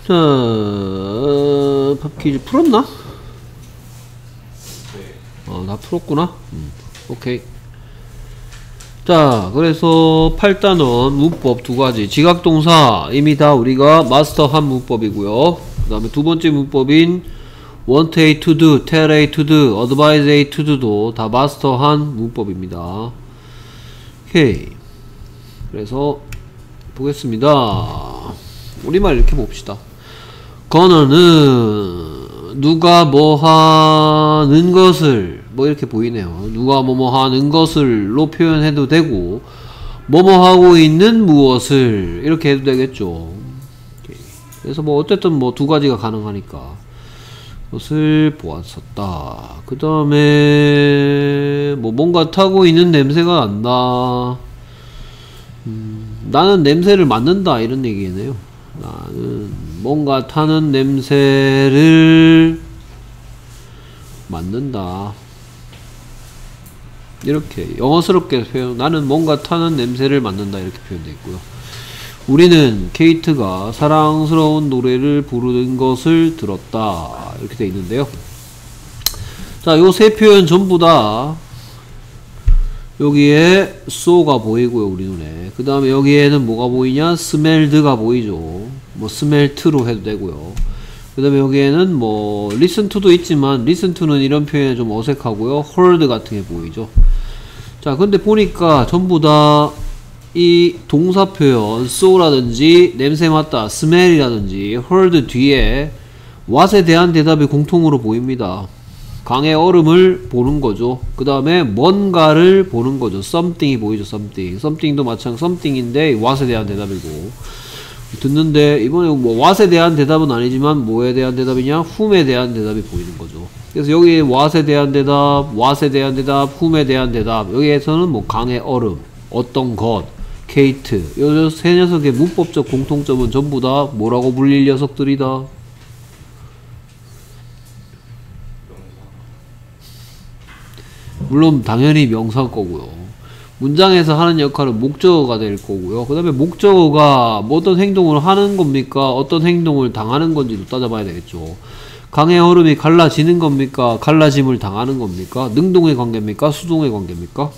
자, 팝 퀴즈 풀었나? 다 풀었구나. 오케이. 자, 그래서 8단원 문법 두 가지. 지각동사 이미 다 우리가 마스터한 문법이고요. 그 다음에 두 번째 문법인 want A to do, tell A to do, advise A to do도 다 마스터한 문법입니다. 오케이. 그래서 보겠습니다. 우리말 이렇게 봅시다. 건어는 누가 뭐 하는 것을 뭐 이렇게 보이네요. 누가 뭐뭐 하는 것을로 표현해도 되고 뭐뭐 하고 있는 무엇을 이렇게 해도 되겠죠. 그래서 뭐 어쨌든 뭐 두 가지가 가능하니까 것을 보았었다. 그 다음에 뭐 뭔가 타고 있는 냄새가 난다. 나는 냄새를 맡는다 이런 얘기네요. 나는 뭔가 타는 냄새를 맡는다. 이렇게 영어스럽게 표현. 나는 뭔가 타는 냄새를 맡는다 이렇게 표현되어 있고요. 우리는 케이트가 사랑스러운 노래를 부르는 것을 들었다 이렇게 되어 있는데요. 자, 요 세 표현 전부 다 여기에 so가 보이고요, 우리 눈에. 그 다음에 여기에는 뭐가 보이냐? smelled가 보이죠. 뭐 smelled로 해도 되고요. 그 다음에 여기에는 뭐 listen to도 있지만 listen to는 이런 표현이 좀 어색하고요. heard 같은 게 보이죠. 자, 근데 보니까 전부 다 이 동사 표현 so라든지 냄새 맡다, smell이라든지 heard 뒤에 what에 대한 대답이 공통으로 보입니다. 강의 얼음을 보는 거죠. 그 다음에 뭔가를 보는 거죠. something이 보이죠. something도 마찬가지 something인데 what에 대한 대답이고 듣는데 이번에 뭐 what에 대한 대답은 아니지만 뭐에 대한 대답이냐? whom에 대한 대답이 보이는 거죠. 그래서 여기 what에 대한 대답, what에 대한 대답, whom에 대한 대답 여기에서는 뭐 강의 얼음, 어떤 것, 케이트 요 세 녀석의 문법적 공통점은 전부 다 뭐라고 불릴 녀석들이다? 물론 당연히 명사 거고요. 문장에서 하는 역할은 목적어가 될 거고요. 그 다음에 목적어가 뭐 어떤 행동을 하는 겁니까? 어떤 행동을 당하는 건지도 따져봐야 되겠죠. 강의 얼음이 갈라지는 겁니까? 갈라짐을 당하는 겁니까? 능동의 관계입니까? 수동의 관계입니까?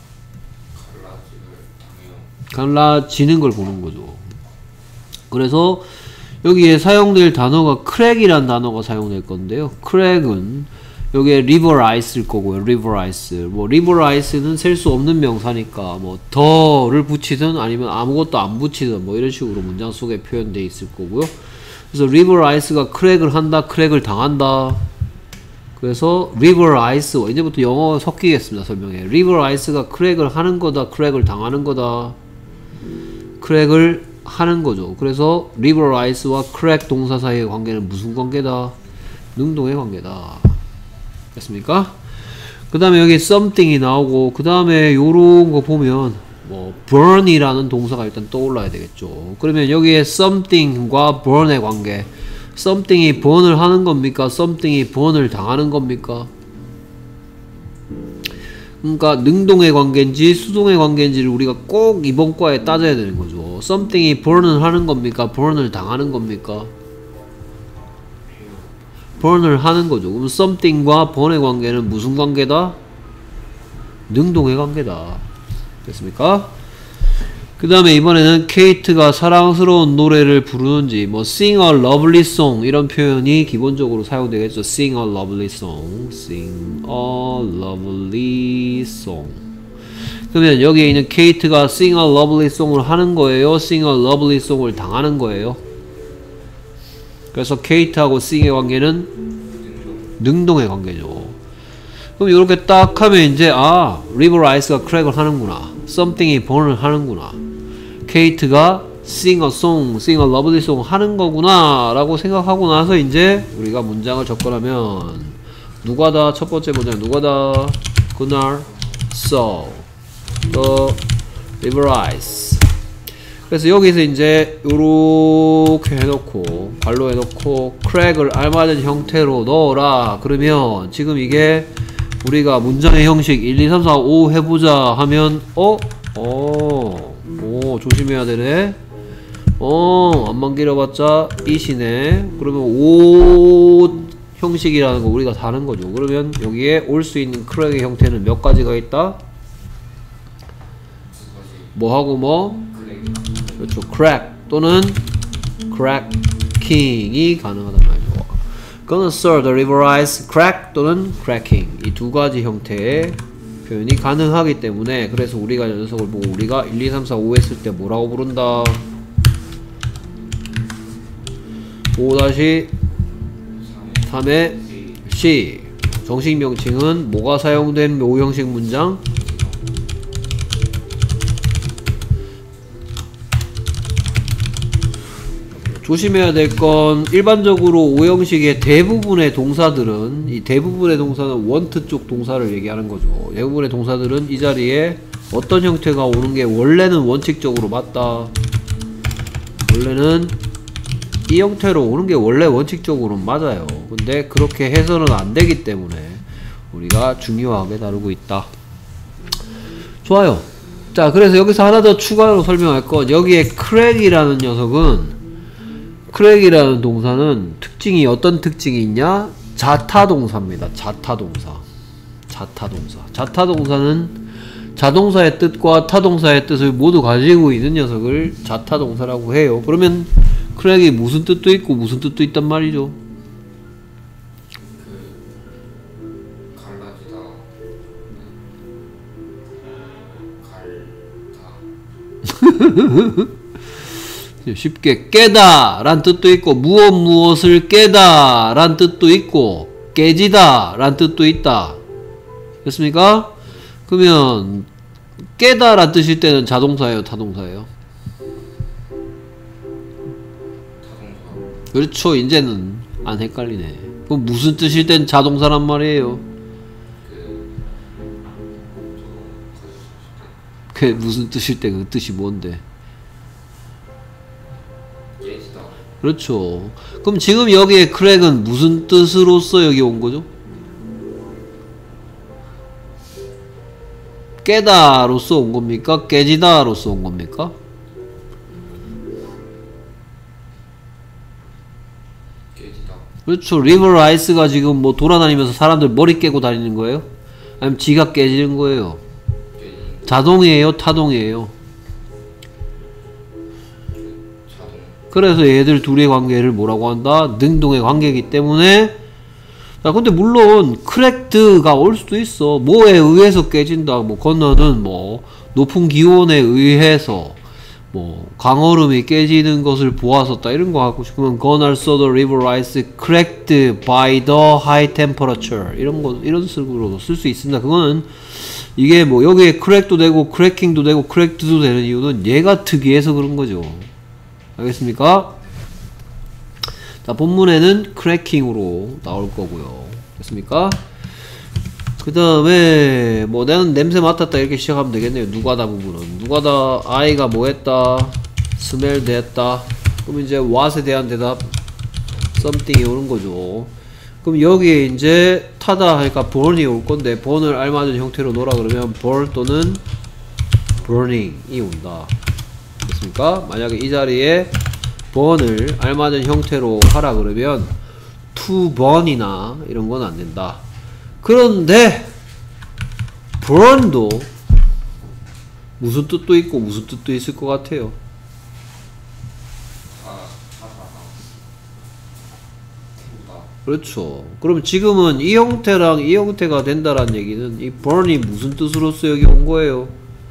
갈라지는 걸 보는 거죠. 그래서 여기에 사용될 단어가 crack이란 단어가 사용될 건데요. crack은 여기에 river ice일 거고요. river ice. 뭐 river ice는 셀 수 없는 명사니까 뭐 더를 붙이든 아니면 아무것도 안 붙이든 뭐 이런 식으로 문장 속에 표현되어 있을 거고요. 그래서 river ice가 crack을 한다, crack을 당한다. 그래서 river ice 이제부터 영어 섞이겠습니다. 설명에. river ice가 crack을 하는 거다, crack을 당하는 거다. crack을 하는 거죠. 그래서 river ice와 crack 동사 사이의 관계는 무슨 관계다? 능동의 관계다. 됐습니까? 그 다음에 여기 something이 나오고 그 다음에 요런 거 보면 뭐 burn이라는 동사가 일단 떠올라야 되겠죠. 그러면 여기에 something과 burn의 관계 something이 burn을 하는 겁니까? something이 burn을 당하는 겁니까? 그러니까 능동의 관계인지 수동의 관계인지를 우리가 꼭 이번 과에 따져야 되는 거죠. something이 burn을 하는 겁니까? burn을 당하는 겁니까? burn을 하는 거죠. 그럼 something과 burn의 관계는 무슨 관계다? 능동의 관계다. 됐습니까? 그 다음에 이번에는 케이트가 사랑스러운 노래를 부르는지 뭐 sing a lovely song 이런 표현이 기본적으로 사용되겠죠. sing a lovely song, sing a lovely song. 그러면 여기에 있는 케이트가 sing a lovely song을 하는 거예요? sing a lovely song을 당하는 거예요? 그래서 케이트하고 sing의 관계는 능동의 관계죠. 그럼 이렇게 딱 하면 이제 아 river ice가 crack을 하는구나. something이 burn을 하는구나. 케이트가 sing a song, sing a lovely song 하는 거구나 라고 생각하고 나서 이제 우리가 문장을 접근하면 누가다? 첫 번째 문장 누가다? 그날 saw the river ice. 그래서 여기서 이제 요렇게 해놓고 발로 해놓고 crack을 알맞은 형태로 넣어라. 그러면 지금 이게 우리가 문장의 형식 1, 2, 3, 4, 5 해보자 하면 오 조심해야 되네. 안만 길어봤자 이시네. 그러면 옷 형식이라는 거 우리가 다는 거죠. 그러면 여기에 올 수 있는 크랙의 형태는 몇 가지가 있다? 뭐하고 뭐? 그렇죠. 크랙 또는 크래킹이 가능하단 말이죠. 그거는 sir, the riverized crack 또는 cracking 이 두 가지 형태의 표현이 가능하기 때문에 그래서 우리가 이 녀석을 보고 우리가 1, 2, 3, 4, 5 했을 때 뭐라고 부른다? 5-3의 C 정식 명칭은 뭐가 사용된 오형식 문장? 조심해야 될 건 일반적으로 오형식의 대부분의 동사들은 이 대부분의 동사는 원트 쪽 동사를 얘기하는 거죠. 대부분의 동사들은 이 자리에 어떤 형태가 오는 게 원래는 원칙적으로 맞다. 원래는 이 형태로 오는 게 원래 원칙적으로는 맞아요. 근데 그렇게 해서는 안 되기 때문에 우리가 중요하게 다루고 있다. 좋아요. 자, 그래서 여기서 하나 더 추가로 설명할 건 여기에 크랙이라는 녀석은 크랙이라는 동사는 특징이 어떤 특징이 있냐? 자타동사입니다. 자타동사. 자타동사. 자타동사는 자동사의 뜻과 타동사의 뜻을 모두 가지고 있는 녀석을 자타동사라고 해요. 그러면 크랙이 무슨 뜻도 있고 무슨 뜻도 있단 말이죠. 갈라지다. 쉽게 깨다 란 뜻도 있고 무엇을 깨다 란 뜻도 있고 깨지다 란 뜻도 있다. 됐습니까? 그러면 깨다 란 뜻일 때는 자동사예요, 타동사예요? 그렇죠. 이제는 안 헷갈리네. 그럼 무슨 뜻일 땐 자동사란 말이에요? 그게 무슨 뜻일 때 그 뜻이 뭔데? 그렇죠. 그럼 지금 여기에 크랙은 무슨 뜻으로서 여기 온 거죠? 깨다로서 온 겁니까? 깨지다로서 온 겁니까? 깨지다. 그렇죠. 리버라이스가 지금 뭐 돌아다니면서 사람들 머리 깨고 다니는 거예요? 아니면 지가 깨지는 거예요? 자동이에요? 타동이에요? 그래서 얘들 둘의 관계를 뭐라고 한다? 능동의 관계이기 때문에. 자, 근데 물론 크랙드가 올 수도 있어. 뭐에 의해서 깨진다. 뭐 건너는 뭐 높은 기온에 의해서 뭐 강얼음이 깨지는 것을 보았었다 이런 거 하고 싶으면 Gonna saw the river ice cracked by the high temperature 이런 거 이런 식으로도 쓸 수 있습니다. 그거는 이게 뭐 여기에 크랙도 되고 크래킹도 되고 크랙드도 되는 이유는 얘가 특이해서 그런 거죠. 알겠습니까? 자, 본문에는 크래킹으로 나올 거고요. 됐습니까? 그 다음에 뭐 나는 냄새 맡았다 이렇게 시작하면 되겠네요. 누가다 부분은 누가다 아이가 뭐 했다 스멜드 했다. 그럼 이제 what에 대한 대답 something이 오는 거죠. 그럼 여기에 이제 타다 하니까 burn이 올 건데 burn을 알맞은 형태로 놓으라 그러면 burn 또는 burning이 온다. 됐습니까? 만약에 이 자리에 burn을 알맞은 형태로 하라 그러면 to burn이나 이런 건 안 된다. 그런데 burn도 무슨 뜻도 있고 무슨 뜻도 있을 것 같아요. 그렇죠. 그럼 지금은 이 형태랑 이 형태가 된다라는 얘기는 이 burn이 무슨 뜻으로서 여기 온 거예요?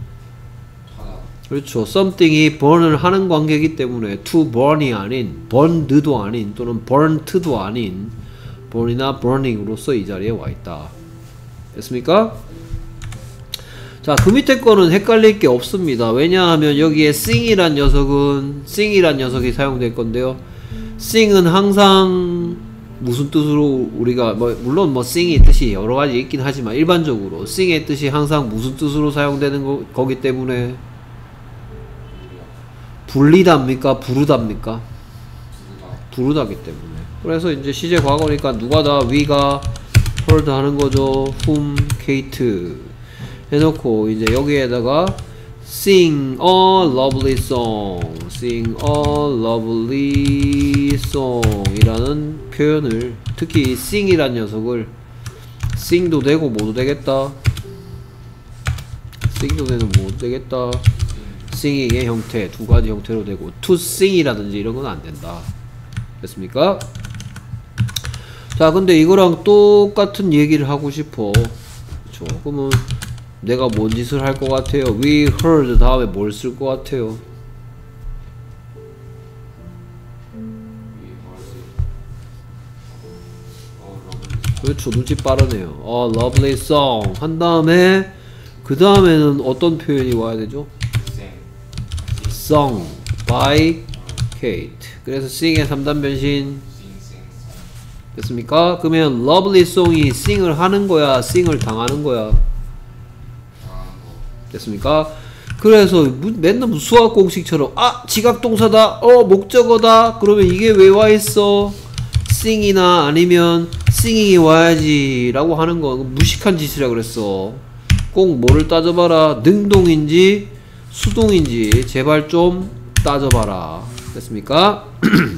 그렇죠. something이 burn을 하는 관계이기 때문에 to burn이 아닌 burned도 아닌 또는 burnt도 아닌 burn이나 burning으로서 이 자리에 와 있다. 됐습니까? 자, 그 밑에 거는 헷갈릴 게 없습니다. 왜냐하면 여기에 sing이란 녀석이 사용될 건데요. sing은 항상 무슨 뜻으로 우리가 물론 sing의 뜻이 여러 가지 있긴 하지만 일반적으로 sing의 뜻이 항상 무슨 뜻으로 사용되는 거기 때문에 불리답니까? 부르답니까? 부르다기 때문에. 그래서 이제 시제 과거니까 누가다 위가 heard 하는 거죠. whom, Kate 해놓고 이제 여기에다가 sing a lovely song, sing a lovely song 이라는 표현을, 특히 이 sing이란 녀석을 sing도 되고 뭐도 되겠다, sing도 되고 뭐도 되겠다, singing의 형태 두 가지 형태로 되고 to sing이라든지 이런 건 안 된다. 됐습니까? 자, 근데 이거랑 똑같은 얘기를 하고 싶어. 그쵸? 그러면 내가 뭔 짓을 할 것 같아요? We heard 다음에 뭘 쓸 것 같아요? 그렇죠. 눈치 빠르네요. A lovely song 한 다음에 그 다음에는 어떤 표현이 와야 되죠? Sung by Kate. 그래서 sing의 3단 변신 됐습니까? 그러면 lovely song이 sing을 하는 거야? sing을 당하는 거야? 됐습니까? 그래서 맨날 수학 공식처럼 지각동사다, 목적어다, 그러면 이게 왜 와있어? sing이나 아니면 singing이 와야지 라고 하는 거 무식한 짓이라 그랬어. 꼭 뭐를 따져봐라. 능동인지 수동인지 제발 좀 따져봐라. 됐습니까?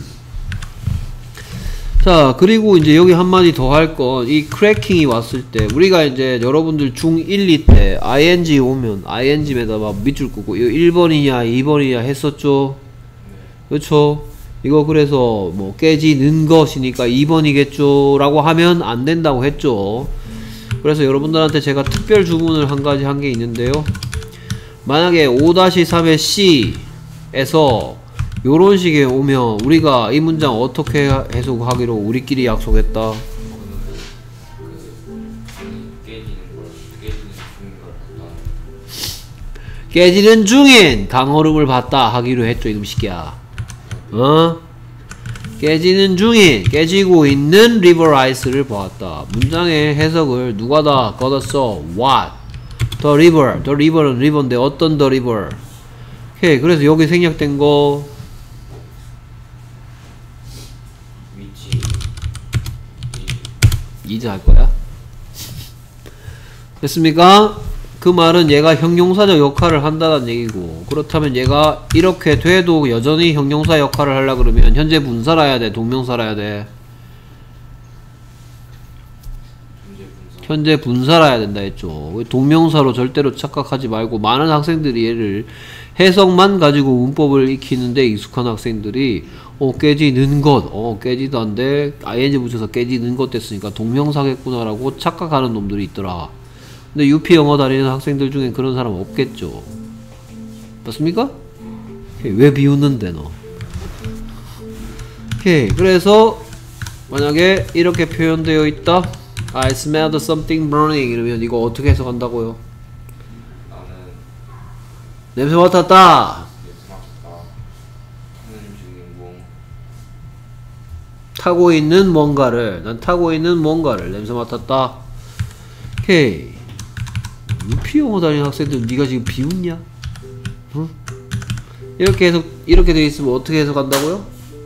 자, 그리고 이제 여기 한마디 더 할 건, 이 크래킹이 왔을 때, 우리가 이제 여러분들 중1, 2 때, ing 오면, ing에다 막 밑줄 긋고, 이거 1번이냐, 2번이냐 했었죠? 그렇죠? 이거 그래서 뭐, 깨지는 것이니까 2번이겠죠? 라고 하면 안 된다고 했죠? 그래서 여러분들한테 제가 특별 주문을 한 가지 한 게 있는데요. 만약에 5-3의 C에서 요런 식에 오면 우리가 이 문장 어떻게 해석하기로 우리끼리 약속했다? 깨지는 중인 강얼음을 봤다 하기로 했죠, 이놈 새끼야. 깨지는 중인, 깨지고 있는 리버 아이스를 보았다. 문장의 해석을 누가 다 걷었어? What? The river. The river는 리버인데 어떤 the river? 오케이, 그래서 여기 생략된 거 이즈 할 거야? 됐습니까? 그 말은 얘가 형용사적 역할을 한다는 얘기고, 그렇다면 얘가 이렇게 돼도 여전히 형용사 역할을 하려 그러면 현재 분사라 해야 돼, 동명사라 해야 돼? 현재 분사라 해야 된다 했죠. 동명사로 절대로 착각하지 말고, 많은 학생들이 얘를 해석만 가지고 문법을 익히는데 익숙한 학생들이 깨지는 것, 깨지던데 ing 붙여서 깨지는 것 됐으니까 동명사겠구나라고 착각하는 놈들이 있더라. 근데 UP 영어 다니는 학생들 중엔 그런 사람 없겠죠. 맞습니까? 왜 비웃는데 너? 오케이, 그래서 만약에 이렇게 표현되어 있다. I smelled something burning 이러면 이거 어떻게 해석한다고요? 냄새 맡았다. 타고 있는 뭔가를, 난 타고 있는 뭔가를 냄새 맡았다. 오케이. UP 영어 다니는 학생들 니가 지금 비웃냐? 응? 이렇게 해석, 이렇게 돼 있으면 어떻게 해석한다고요?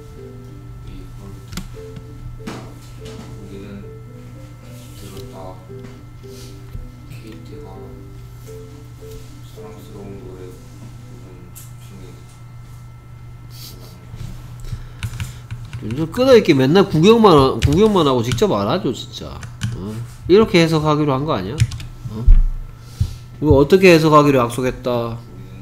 끄덕있게 맨날 구경만 하고 직접 알아줘 진짜. 이렇게 해석하기로 한 거 아니야? 우리 어떻게 해석하기로 약속했다.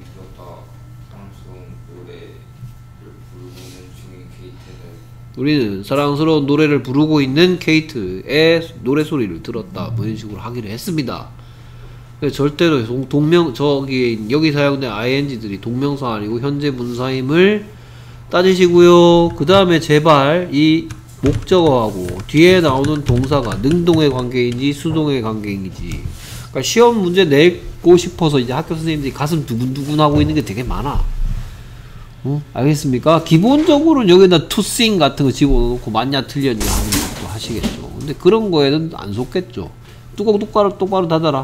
우리는 사랑스러운 노래를 부르고 있는 케이트의 노래소리를 들었다. 뭐 이런 식으로 하기로 했습니다. 절대로 여기 사용된 ing들이 동명사 아니고 현재 분사임을 따지시고요. 그 다음에 제발 이 목적어하고 뒤에 나오는 동사가 능동의 관계인지 수동의 관계인지, 그러니까 시험 문제 내고 싶어서 이제 학교 선생님들이 가슴 두근두근 하고 있는 게 되게 많아. 알겠습니까? 기본적으로는 여기다 to sing 같은 거 집어넣고 맞냐 틀렸냐 하는 것도 하시겠죠. 근데 그런 거에는 안 속겠죠. 뚜껑 똑바로 닫아라.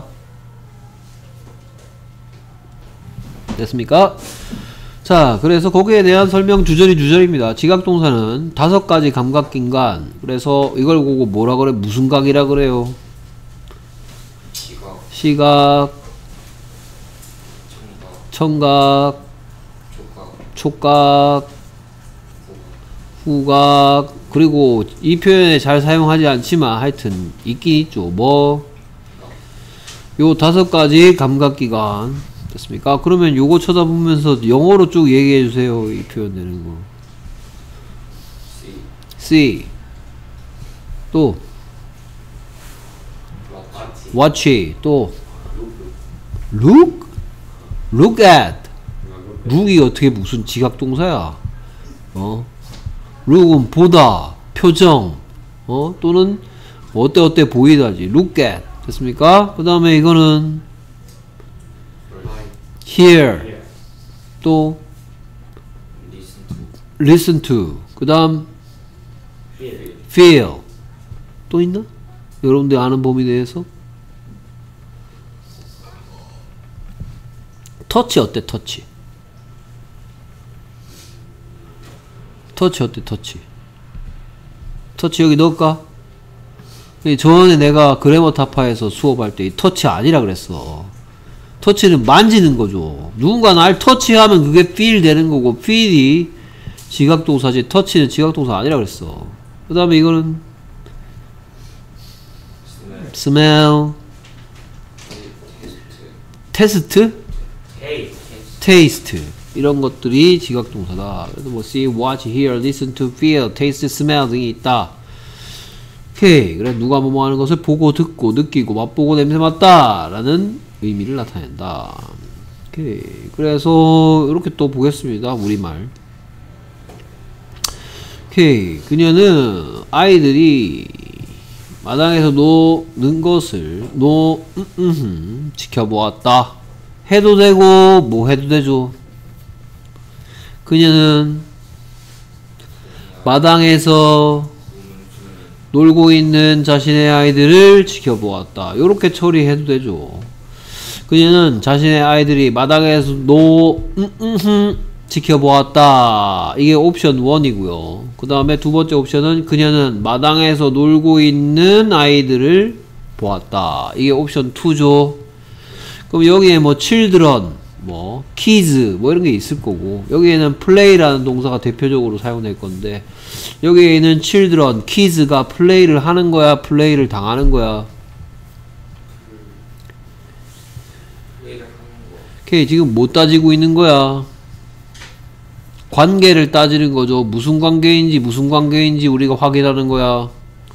됐습니까? 자, 그래서 거기에 대한 설명 주저리입니다. 지각동사는 5가지 감각긴간. 그래서 이걸 보고 뭐라 그래? 무슨 각이라 그래요? 시각, 청각, 촉각, 후각. 그리고 이 표현에 잘 사용하지 않지만 하여튼 있긴 있죠. 뭐 요 5가지 감각기관 됐습니까? 그러면 요거 쳐다보면서 영어로 쭉 얘기해 주세요. 이 표현 되는 거. See. 또 watch. 또 look. look at. look이 어떻게 무슨 지각동사야? look은 보다, 표정, 또는 어때 보이다지. look at. 됐습니까? 그 다음에 이거는 hear. 또 listen to. 그 다음 feel. 또 있나? 여러분들 아는 범위 내에서? 터치 어때? 터치 어때? 터치 여기 넣을까? 저번에 내가 그래머 타파에서 수업할 때 이 터치 아니라 그랬어. 터치는 만지는 거죠. 누군가 날 터치하면 그게 feel 되는 거고, feel이 지각동사지 터치는 지각동사 아니라 그랬어. 그 다음에 이거는 smell, 테스트, taste. 이런 것들이 지각동사다. 그래서 뭐 see, watch, hear, listen to, feel, taste, smell 등이 있다. 오케이. 그래 누가 뭐뭐 하는 것을 보고 듣고 느끼고 맛보고 냄새 맡다 라는 의미를 나타낸다. 오케이. 그래서 이렇게 또 보겠습니다. 우리말. 오케이. 그녀는 아이들이 마당에서 노는 것을 지켜보았다. 해도 되고 뭐 해도 되죠. 그녀는 마당에서 놀고 있는 자신의 아이들을 지켜보았다. 요렇게 처리해도 되죠. 그녀는 자신의 아이들이 마당에서 지켜보았다. 이게 옵션 1이고요. 그 다음에 두 번째 옵션은 그녀는 마당에서 놀고 있는 아이들을 보았다. 이게 옵션 2죠. 그럼 여기에 뭐 children, 뭐 kids 뭐 이런 게 있을 거고, 여기에는 play라는 동사가 대표적으로 사용될 건데, 여기에 있는 children, kids가 플레이를 하는 거야, 플레이를 당하는 거야? 오케이. 지금 뭐 따지고 있는 거야? 관계를 따지는 거죠. 무슨 관계인지 우리가 확인하는 거야.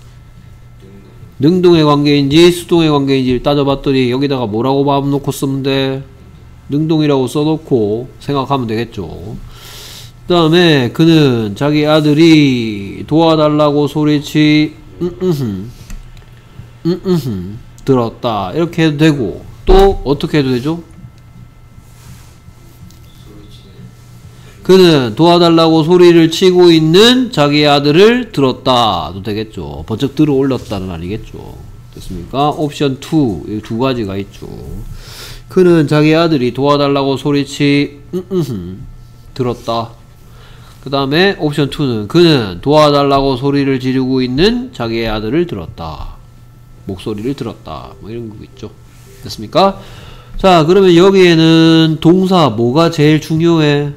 능동의 관계인지 수동의 관계인지를 따져봤더니 여기다가 뭐라고 마음 놓고 쓰면 돼? 능동이라고 써놓고 생각하면 되겠죠. 그 다음에 그는 자기 아들이 도와달라고 들었다. 이렇게 해도 되고, 또 어떻게 해도 되죠? 그는 도와달라고 소리를 치고 있는 자기 아들을 들었다도 되겠죠. 번쩍 들어 올렸다는 아니겠죠. 됐습니까? 옵션 2, 이 두 가지가 있죠. 그는 자기 아들이 도와달라고 들었다. 그 다음에 옵션 2는 그는 도와달라고 소리를 지르고 있는 자기의 아들을 들었다. 목소리를 들었다. 뭐 이런 거 있죠. 됐습니까? 자, 그러면 여기에는 동사 뭐가 제일 중요해?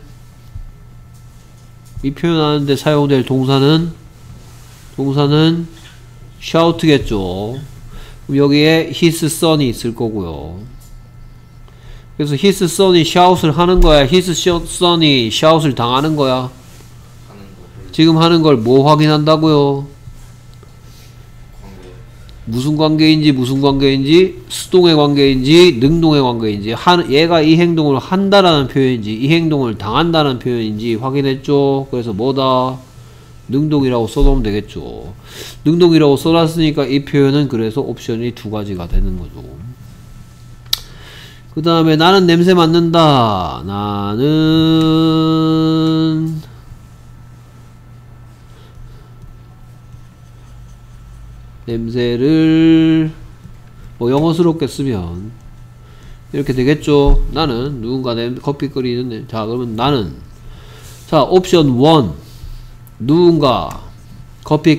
이 표현하는데 사용될 동사는 shout겠죠. 그럼 여기에 his son이 있을 거고요. 그래서 his son이 shout을 하는 거야? his son이 shout을 당하는 거야? 지금 하는 걸 뭐 확인한다고요? 무슨 관계인지 수동의 관계인지 능동의 관계인지, 얘가 이 행동을 한다라는 표현인지 이 행동을 당한다는 표현인지 확인했죠. 그래서 뭐다? 능동이라고 써놓으면 되겠죠. 능동이라고 써놨으니까 이 표현은 그래서 옵션이 두 가지가 되는 거죠. 그 다음에 나는 냄새 맡는다. 나는 냄새를 뭐 영어스럽게 쓰면 이렇게 되겠죠. 나는 누군가 커피 끓이는 자, 그러면 나는, 자, 옵션 1 누군가 커피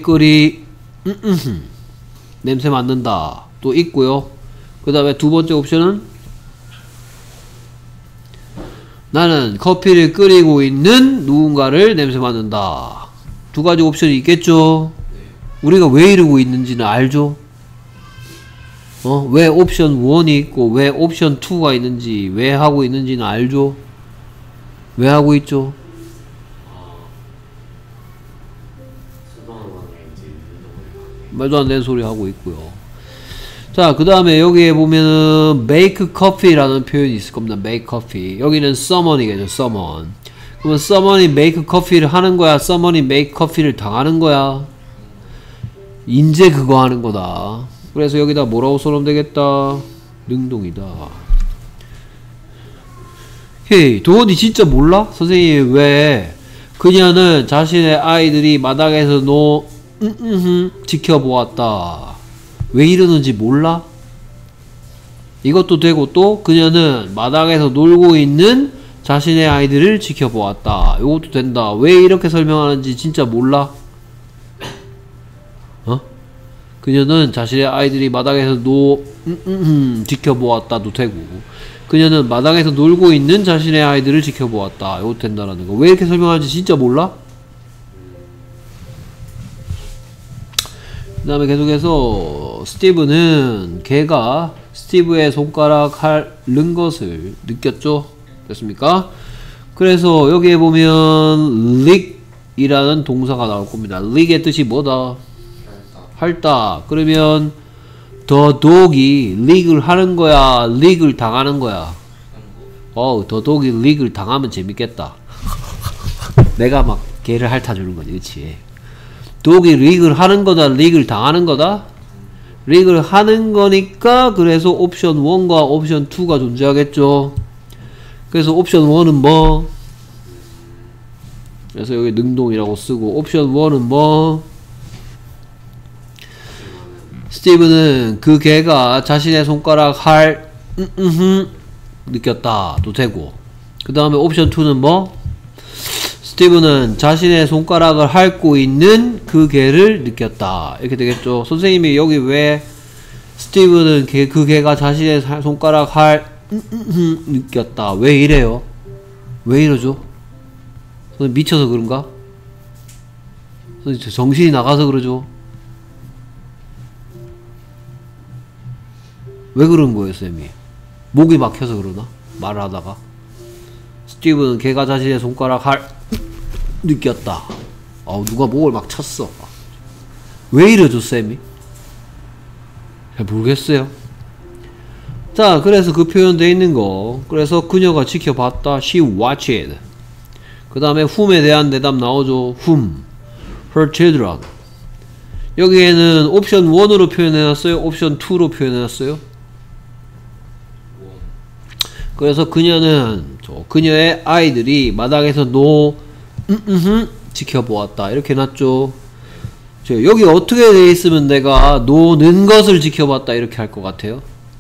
냄새 맡는다 또 있고요. 그 다음에 두 번째 옵션은 나는 커피를 끓이고 있는 누군가를 냄새 맡는다. 두 가지 옵션이 있겠죠? 우리가 왜 이러고 있는지는 알죠? 왜 옵션 1이 있고 왜 옵션 2가 있는지 왜 하고 있는지는 알죠? 왜 하고 있죠? 말도 안 되는 소리 하고 있고요. 자, 그 다음에 여기에 보면은 make coffee라는 표현이 있을 겁니다. make coffee. 여기는 summon이겠죠. summon. 그러면 summon이 make coffee를 하는 거야? summon이 make coffee를 당하는 거야? 인제 그거 하는 거다. 그래서 여기다 뭐라고 써놓으면 되겠다? 능동이다. 헤이, 도원이 진짜 몰라? 선생님이 왜 그녀는 자신의 아이들이 마당에서 지켜보았다. 왜 이러는지 몰라? 이것도 되고 또 그녀는 마당에서 놀고 있는 자신의 아이들을 지켜보았다. 이것도 된다. 왜 이렇게 설명하는지 진짜 몰라? 그녀는 자신의 아이들이 마당에서 지켜보았다도 되고 그녀는 마당에서 놀고 있는 자신의 아이들을 지켜보았다. 이것도 된다라는 거. 왜 이렇게 설명하는지 진짜 몰라? 그 다음에 계속해서 스티브는 걔가 스티브의 손가락 핥는 것을 느꼈죠? 됐습니까? 그래서 여기에 보면 lick이라는 동사가 나올 겁니다. lick의 뜻이 뭐다? 핥다. 그러면 the dog이 lick을 하는 거야? lick을 당하는 거야? the dog이 lick을 당하면 재밌겠다. 내가 막 걔를 핥아주는 거지. 그치? 독이 릭을 하는 거다, 릭을 당하는 거다? 릭을 하는 거니까 그래서 옵션 1과 옵션 2가 존재하겠죠. 그래서 옵션 1은 뭐? 그래서 여기 능동이라고 쓰고 옵션 1은 뭐? 스티브는 그 개가 자신의 손가락 느꼈다도 되고 그 다음에 옵션 2는 뭐? 스티브는 자신의 손가락을 핥고 있는 그 개를 느꼈다. 이렇게 되겠죠. 선생님이 여기 왜 스티브는 그 개가 자신의 손가락 느꼈다. 왜 이래요? 왜 이러죠? 선생님 미쳐서 그런가? 선생님 정신이 나가서 그러죠? 왜 그런 거예요, 쌤이? 목이 막혀서 그러나? 말을 하다가. 스티브는 걔가 자신의 손가락 느꼈다. 누가 목을 막 쳤어. 왜 이러죠, 쌤이? 잘 모르겠어요. 자, 그래서 그 표현 돼 있는 거. 그래서 그녀가 지켜봤다. She watched. 그 다음에 whom에 대한 대답 나오죠. whom. her children. 여기에는 옵션 1으로 표현해놨어요? 옵션 2로 표현해놨어요? 그래서 그녀는 그녀의 아이들이 마당에서 지켜보았다. 이렇게 해놨죠. 여기 어떻게 돼 있으면 내가 노는 것을 지켜봤다 이렇게 할 것 같아요?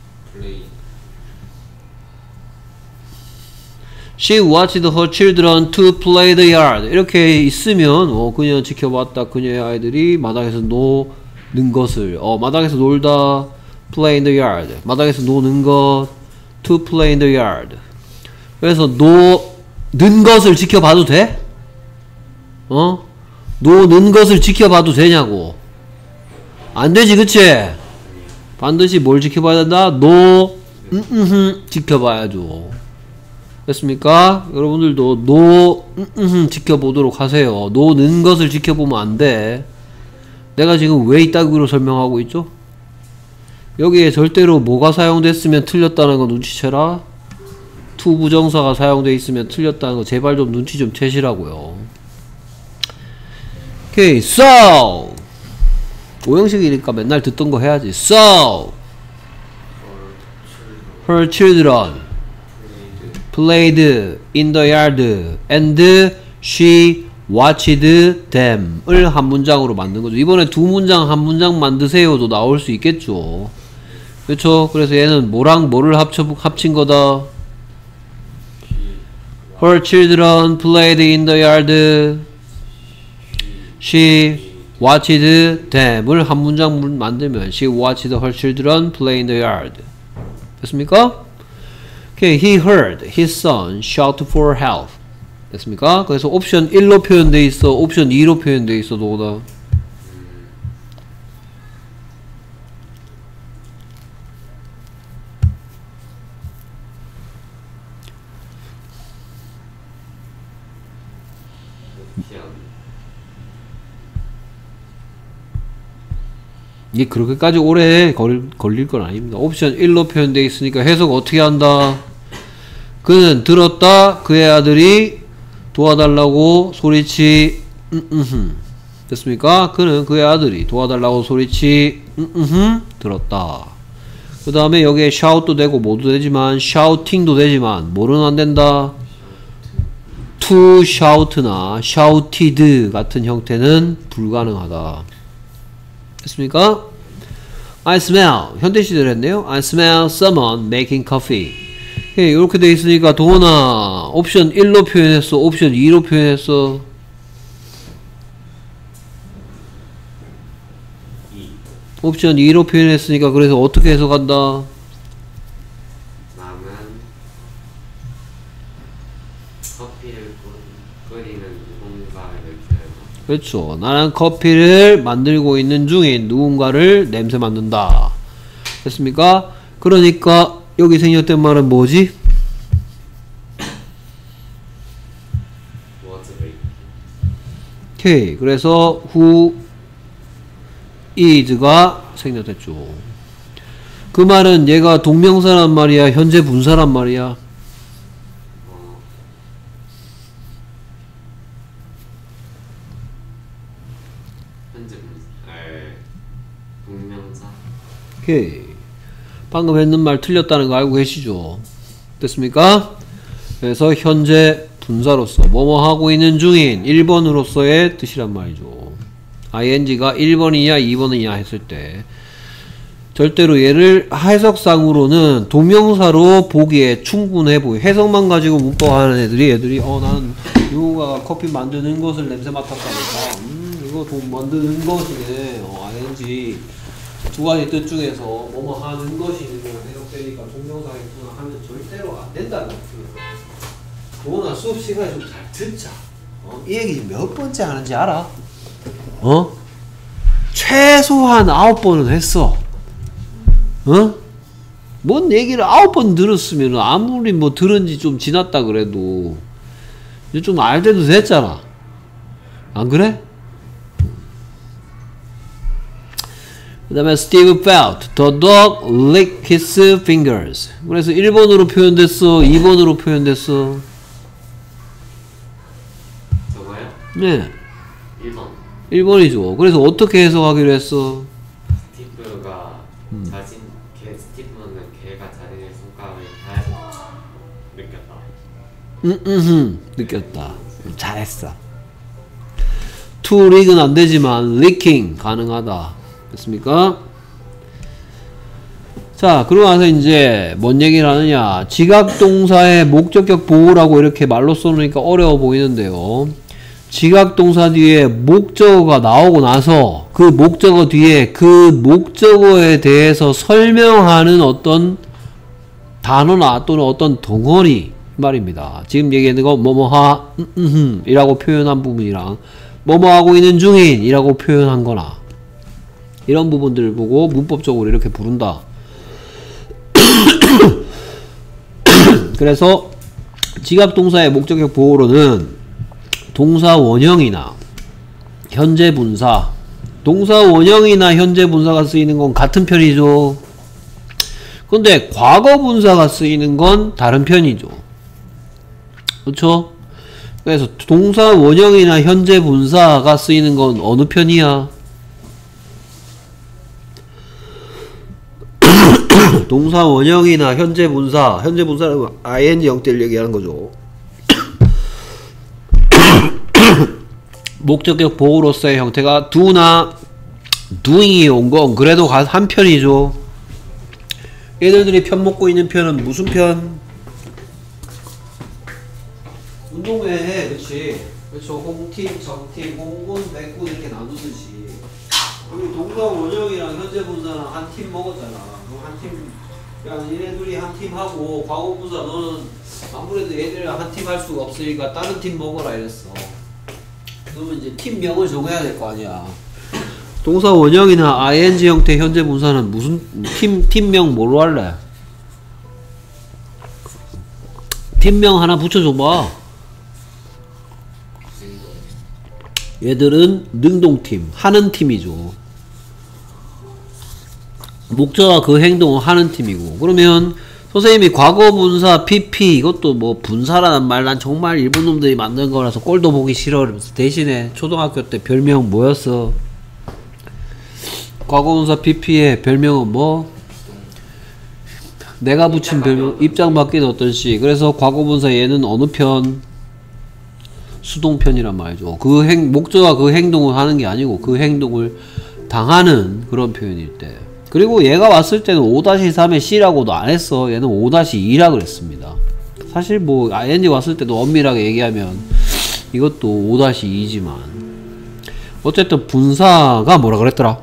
She watched her children to play the yard. 이렇게 있으면 그녀는 지켜봤다. 그녀의 아이들이 마당에서 노는 것을 마당에서 놀다. play in the yard. 마당에서 노는 것. to play in the yard. 그래서 노는 것을 지켜봐도 돼? 노는 것을 지켜봐도 되냐고. 안 되지, 그치? 반드시 뭘 지켜봐야 된다? 지켜봐야죠. 됐습니까? 여러분들도 지켜보도록 하세요. 노는 것을 지켜보면 안 돼. 내가 지금 왜 이따구로 설명하고 있죠? 여기에 절대로 뭐가 사용됐으면 틀렸다는 거 눈치채라. to 부정사가 사용되어 있으면 틀렸다는 거 제발 좀 눈치 좀 채시라고요. 오케이, so 5형식이니까 맨날 듣던 거 해야지. So her children played in the yard and she watched them을 한 문장으로 만든 거죠. 이번에 두 문장 한 문장 만드세요도 나올 수 있겠죠. 그렇죠? 그래서 얘는 뭐랑 뭐를 합친 거다. Her children played in the yard. She watched them을 한 문장 만들면 She watched her children play in the yard. 됐습니까? Okay, he heard his son shout for help. 됐습니까? 그래서 옵션 1로 표현돼 있어, 옵션 2로 표현돼 있어, 너보다. 이게 그렇게까지 오래 걸릴 건 아닙니다. 옵션 1로 표현되어 있으니까 해석 어떻게 한다? 그는 들었다. 그의 아들이 도와달라고 소리치 됐습니까? 그는 그의 아들이 도와달라고 소리치 들었다. 그 다음에 여기에 shout도 되고 뭐도 되지만 shouting도 되지만 뭐는 안 된다? to shout나 shouted 같은 형태는 불가능하다. 됐습니까? I smell 현대시대를 했네요. I smell someone making coffee. 예, 이렇게 돼 있으니까 도훈아 옵션 1로 표현했어, 옵션 2로 표현했어? 2. 옵션 2로 표현했으니까 그래서 어떻게 해석한다? 나는 커피를 끓이는 누군가를 느껴요. 그렇죠. 나는 커피를 만들고 있는 중인 누군가를 냄새 맡는다. 됐습니까? 그러니까 여기 생겼던 말은 뭐지? 오케이. 그래서 who is가 생략됐죠. 그 말은 얘가 동명사란 말이야, 현재 분사란 말이야? 현재 동명사. 오케이. 방금 했는 말 틀렸다는 거 알고 계시죠? 됐습니까? 그래서 현재 분사로서 뭐뭐 하고 있는 중인 1번으로서의 뜻이란 말이죠. ing가 1번이냐 2번이냐 했을 때 절대로 얘를 해석상으로는 동명사로 보기에 충분해 보여. 해석만 가지고 문법하는 애들이 나는 누군가가 커피 만드는 것을 냄새 맡았다니까 이거 돈 만드는 것이네. ing 두 가지 뜻 중에서 뭐뭐 하는 것이 있는 거 해석되니까 동명사겠구나 하면 절대로 안 된다는 거죠. 도훈아 수업 시간에 좀 잘 듣자. 이 얘기 몇 번째 하는지 알아? 최소한 9번은 했어. 뭔 얘기를 9번 들었으면 아무리 뭐 들은지 좀 지났다 그래도 이제 좀 알 때도 됐잖아. 안 그래? 그 다음에 Steve felt the dog lick his fingers. 그래서 1번으로 표현됐어, 2번으로 표현됐어? 저거요? 네, 1번. 1번이죠. 그래서 어떻게 해석하기로 했어? 스티브가 스티브는 걔가 자신의 손가락을 잘 느꼈다. 느꼈다. 잘했어. to lick은 안 되지만 licking 가능하다. 됐습니까? 자, 그러고 나서 이제 뭔 얘기를 하느냐. 지각동사의 목적격 보호라고 이렇게 말로 써놓으니까 어려워 보이는데요. 지각동사 뒤에 목적어가 나오고 나서 그 목적어 뒤에 그 목적어에 대해서 설명하는 어떤 단어나 또는 어떤 덩어리 말입니다. 지금 얘기하는 거 뭐뭐하 이라고 표현한 부분이랑 뭐뭐하고 있는 중인 이라고 표현한 거나 이런 부분들을 보고 문법적으로 이렇게 부른다. 그래서 지각동사의 목적격 보호로는 동사 원형이나 현재 분사, 동사 원형이나 현재 분사가 쓰이는 건 같은 편이죠. 근데 과거 분사가 쓰이는 건 다른 편이죠. 그렇죠? 그래서 동사 원형이나 현재 분사가 쓰이는 건 어느 편이야? 동사 원형이나 현재 분사는 ing 형태를 얘기하는 거죠. 목적격 보호로서의 형태가 do나 doing이 온 건 그래도 한 편이죠. 얘들이 편 먹고 있는 편은 무슨 편? 운동회 해, 그치? 그쵸. 홍팀, 정팀, 홍군, 백군 이렇게 나누듯이 여기 동사 원형이랑 현재 분사랑 한 팀 먹었잖아. 그럼 한 팀 그냥 얘네 둘이 한 팀 하고 과거분사 너는 아무래도 얘들이랑 한 팀 할 수가 없으니까 다른 팀 먹어라 이랬어. 그러면 이제 팀명을 정해야 될 거 아니야. 동사 원형이나 ing 형태 현재 분사는 무슨 팀명 뭘로 할래? 팀명 하나 붙여줘봐. 얘들은 능동팀, 하는 팀이죠. 목적어가 그 행동을 하는 팀이고. 그러면 선생님이 과거분사 PP 이것도 뭐 분사라는 말 난 정말 일본 놈들이 만든 거라서 꼴도 보기 싫어 이러면서 대신에 초등학교 때 별명 뭐였어? 과거분사 PP의 별명은 뭐? 내가 붙인 별명 입장 바뀐 어떤 시. 그래서 과거분사 얘는 어느 편? 수동편이란 말이죠. 목적어가 그 행동을 하는 게 아니고 그 행동을 당하는 그런 표현일 때. 그리고 얘가 왔을 때는 5-3의 C라고도 안 했어. 얘는 5-2라 그랬습니다. 사실 뭐 ing 왔을 때도 엄밀하게 얘기하면 이것도 5-2지만 어쨌든 분사가 뭐라 그랬더라?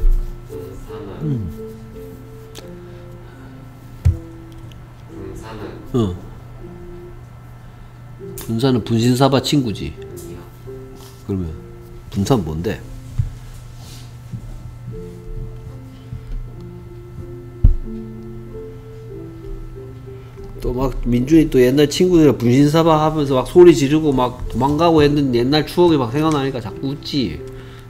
분사는 분신사바 친구지. 그러면 분사는 뭔데? 또 막 민준이 또 옛날 친구들이랑 분신사바 하면서 막 소리 지르고 막 도망가고 했는 옛날 추억이 막 생각나니까 자꾸 웃지.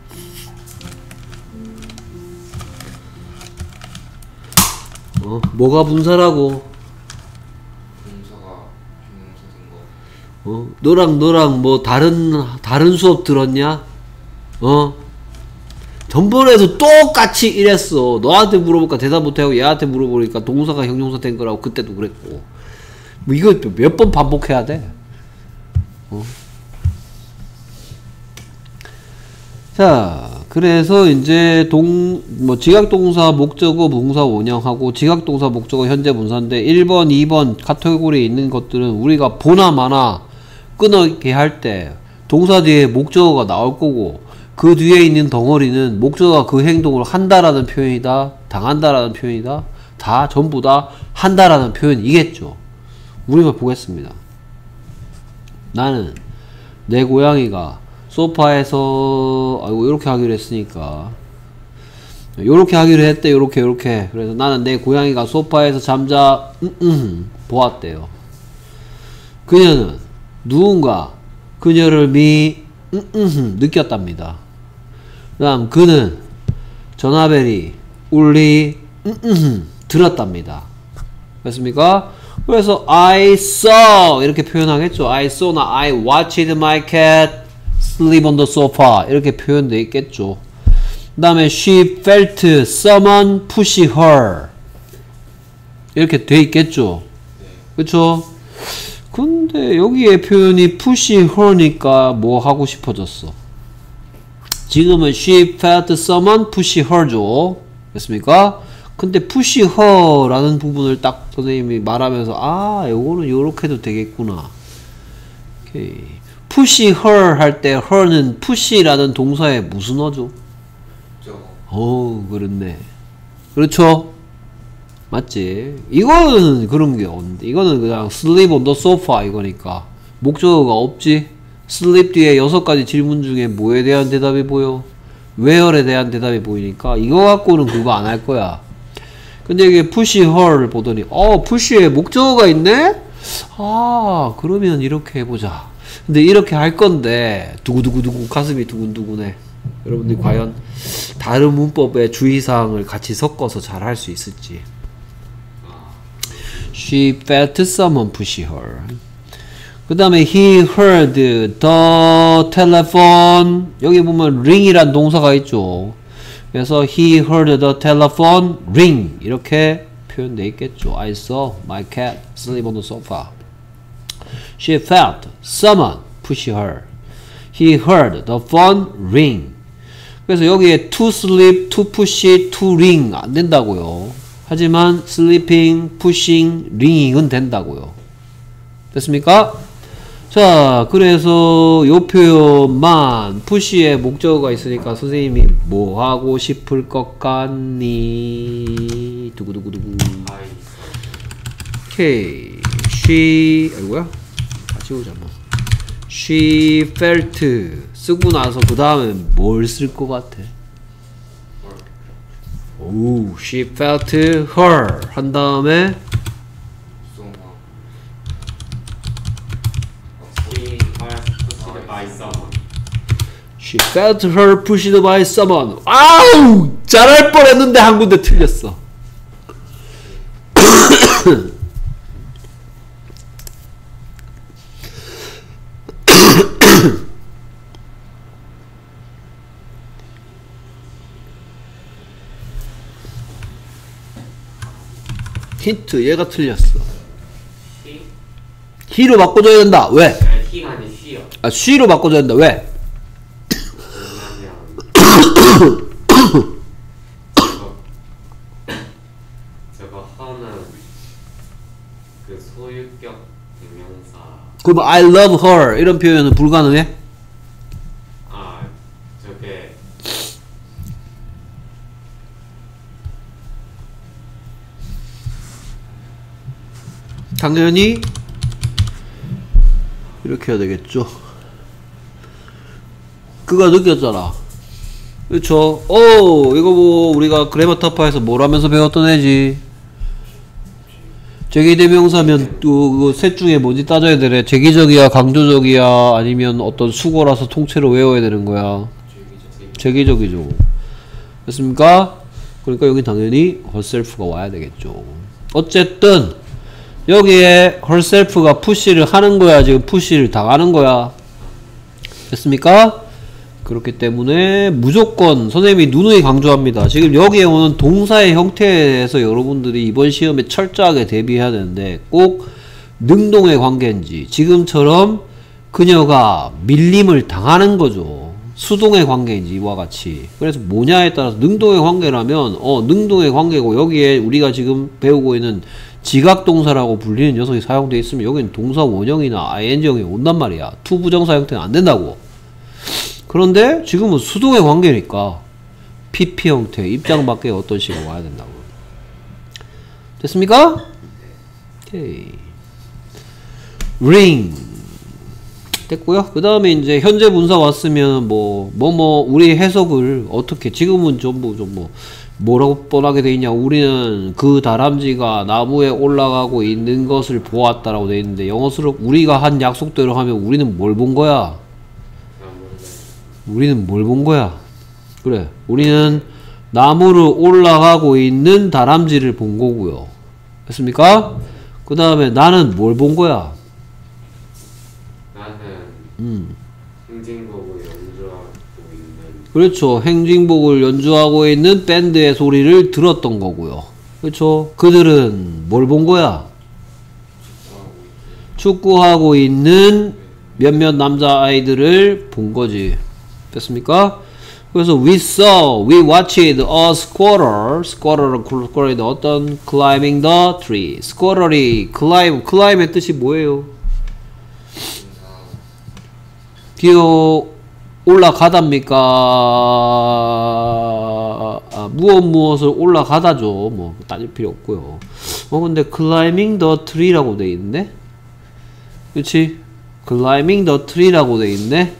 뭐가 분사라고? 너랑 뭐 다른 수업 들었냐? 전번에도 똑같이 이랬어. 너한테 물어볼까 대답 못하고 얘한테 물어보니까 동사가 형용사 된 거라고 그때도 그랬고. 뭐 이거 몇 번 반복해야 돼? 자, 그래서 이제 지각동사 목적어 동사 원형하고 지각동사 목적어 현재 분사인데 1번, 2번 카테고리에 있는 것들은 우리가 보나 마나 끊어게 할 때 동사 뒤에 목적어가 나올 거고 그 뒤에 있는 덩어리는 목적어가 그 행동을 한다라는 표현이다, 당한다라는 표현이다, 다 전부 다 한다라는 표현이겠죠. 우리가 보겠습니다. 나는 내 고양이가 소파에서 요렇게 하기로 했으니까 요렇게 하기로 했대. 요렇게 그래서 나는 내 고양이가 소파에서 보았대요. 그녀는 누군가 그녀를 느꼈답니다. 그 다음 그는 전화벨이 울리 들었답니다. 됐습니까? 그래서 I saw 이렇게 표현하겠죠. I saw나 I watched my cat sleep on the sofa 이렇게 표현되어 있겠죠. 그 다음에 she felt someone push her 이렇게 돼 있겠죠. 그쵸? 근데 여기에 표현이 push her니까 뭐 하고 싶어졌어? 지금은 she felt someone push her죠. 됐습니까? 근데 push her라는 부분을 딱 선생님이 말하면서 요거는 요렇게도 되겠구나. 오케이. push her 할 때 her는 push라는 동사의 무슨 어죠? 그렇네. 그렇죠? 맞지? 이거는 그런 게 없는데 이거는 그냥 sleep on the sofa 이거니까 목적어가 없지? sleep 뒤에 6가지 질문 중에 뭐에 대한 대답이 보여? where에 대한 대답이 보이니까 이거 갖고는 그거 안 할 거야. 근데 이게 push her를 보더니 push에 목적어가 있네? 그러면 이렇게 해보자. 근데 이렇게 할 건데 두구두구두구 가슴이 두근두근해. 여러분들이 과연 다른 문법의 주의사항을 같이 섞어서 잘 할 수 있을지. She felt someone push her. 그 다음에 he heard the telephone. 여기 보면 ring이란 동사가 있죠. 그래서 he heard the telephone ring 이렇게 표현되어 있겠죠. I saw my cat sleep on the sofa. She felt someone push her. He heard the phone ring. 그래서 여기에 to sleep, to push, to ring 안 된다고요. 하지만 sleeping, pushing, ringing은 된다고요. 됐습니까? 자, 그래서 요 표현만 push의 목적어가 있으니까 선생님이 뭐 하고 싶을 것 같니? 두구두구두구. 오케이. She 아이고야. 다시 오자 뭐. She felt 쓰고 나서 그 다음에 뭘 쓸 것 같아? 오, she felt her 한 다음에 she felt her pushed by someone. 아우! 잘할 뻔했는데 한 군데 틀렸어. 힌트, 얘가 틀렸어. he로 바꿔줘야 된다. 왜? he가 아니 she요. 아, she로 바꿔줘야 된다. 왜? 저거 her는 그 소유격 대명사. 그럼 I love her 이런 표현은 불가능해? 아 저게 당연히 이렇게 해야 되겠죠. 그가 느꼈잖아. 그쵸? 이거 뭐 우리가 그래머 타파에서 뭘 하면서 배웠던 애지. 제기대명사면 또 그 셋 중에 뭔지 따져야 되래. 제기적이야, 강조적이야, 아니면 어떤 수거라서 통째로 외워야 되는 거야. 제기적이죠. 됐습니까? 그러니까 여기 당연히 herself가 와야 되겠죠. 어쨌든 여기에 herself가 푸시를 하는 거야, 지금 푸시를 당하는 거야. 됐습니까? 그렇기 때문에 무조건 선생님이 누누이 강조합니다. 지금 여기에 오는 동사의 형태에서 여러분들이 이번 시험에 철저하게 대비해야 되는데 꼭 능동의 관계인지 지금처럼 그녀가 밀림을 당하는 거죠. 수동의 관계인지 이와 같이. 그래서 뭐냐에 따라서 능동의 관계라면 능동의 관계고 여기에 우리가 지금 배우고 있는 지각동사라고 불리는 녀석이 사용되어 있으면 여기는 동사 원형이나 ing형이 온단 말이야. 투부정사 형태는 안 된다고. 그런데 지금은 수동의 관계니까 PP 형태, 입장 밖에 어떤 식으로 와야 된다고. 됐습니까? 오케이. ring 됐고요. 그 다음에 이제 현재 분사 왔으면 우리 해석을 어떻게 지금은 전부 뭐라고 뻔하게 돼 있냐. 우리는 그 다람쥐가 나무에 올라가고 있는 것을 보았다라고 돼 있는데 영어스럽 우리가 한 약속대로 하면 우리는 뭘 본 거야? 우리는 뭘 본 거야? 그래. 우리는 나무로 올라가고 있는 다람쥐를 본 거고요. 됐습니까? 그 다음에 나는 뭘 본 거야? 나는 행진곡을 연주하고 있는. 그렇죠. 행진곡을 연주하고 있는 밴드의 소리를 들었던 거고요. 그렇죠. 그들은 뭘 본 거야? 축구하고 있는 몇몇 남자아이들을 본 거지. 됐습니까? 그래서 we watched a squirrel이 어떤 climbing the tree. squirrel이 climb의 뜻이 뭐예요? 기어 올라가답니까? 무엇을 올라가다죠. 뭐 따질 필요 없고요. 근데 climbing the tree라고 돼 있네. 그렇지? climbing the tree라고 돼 있네.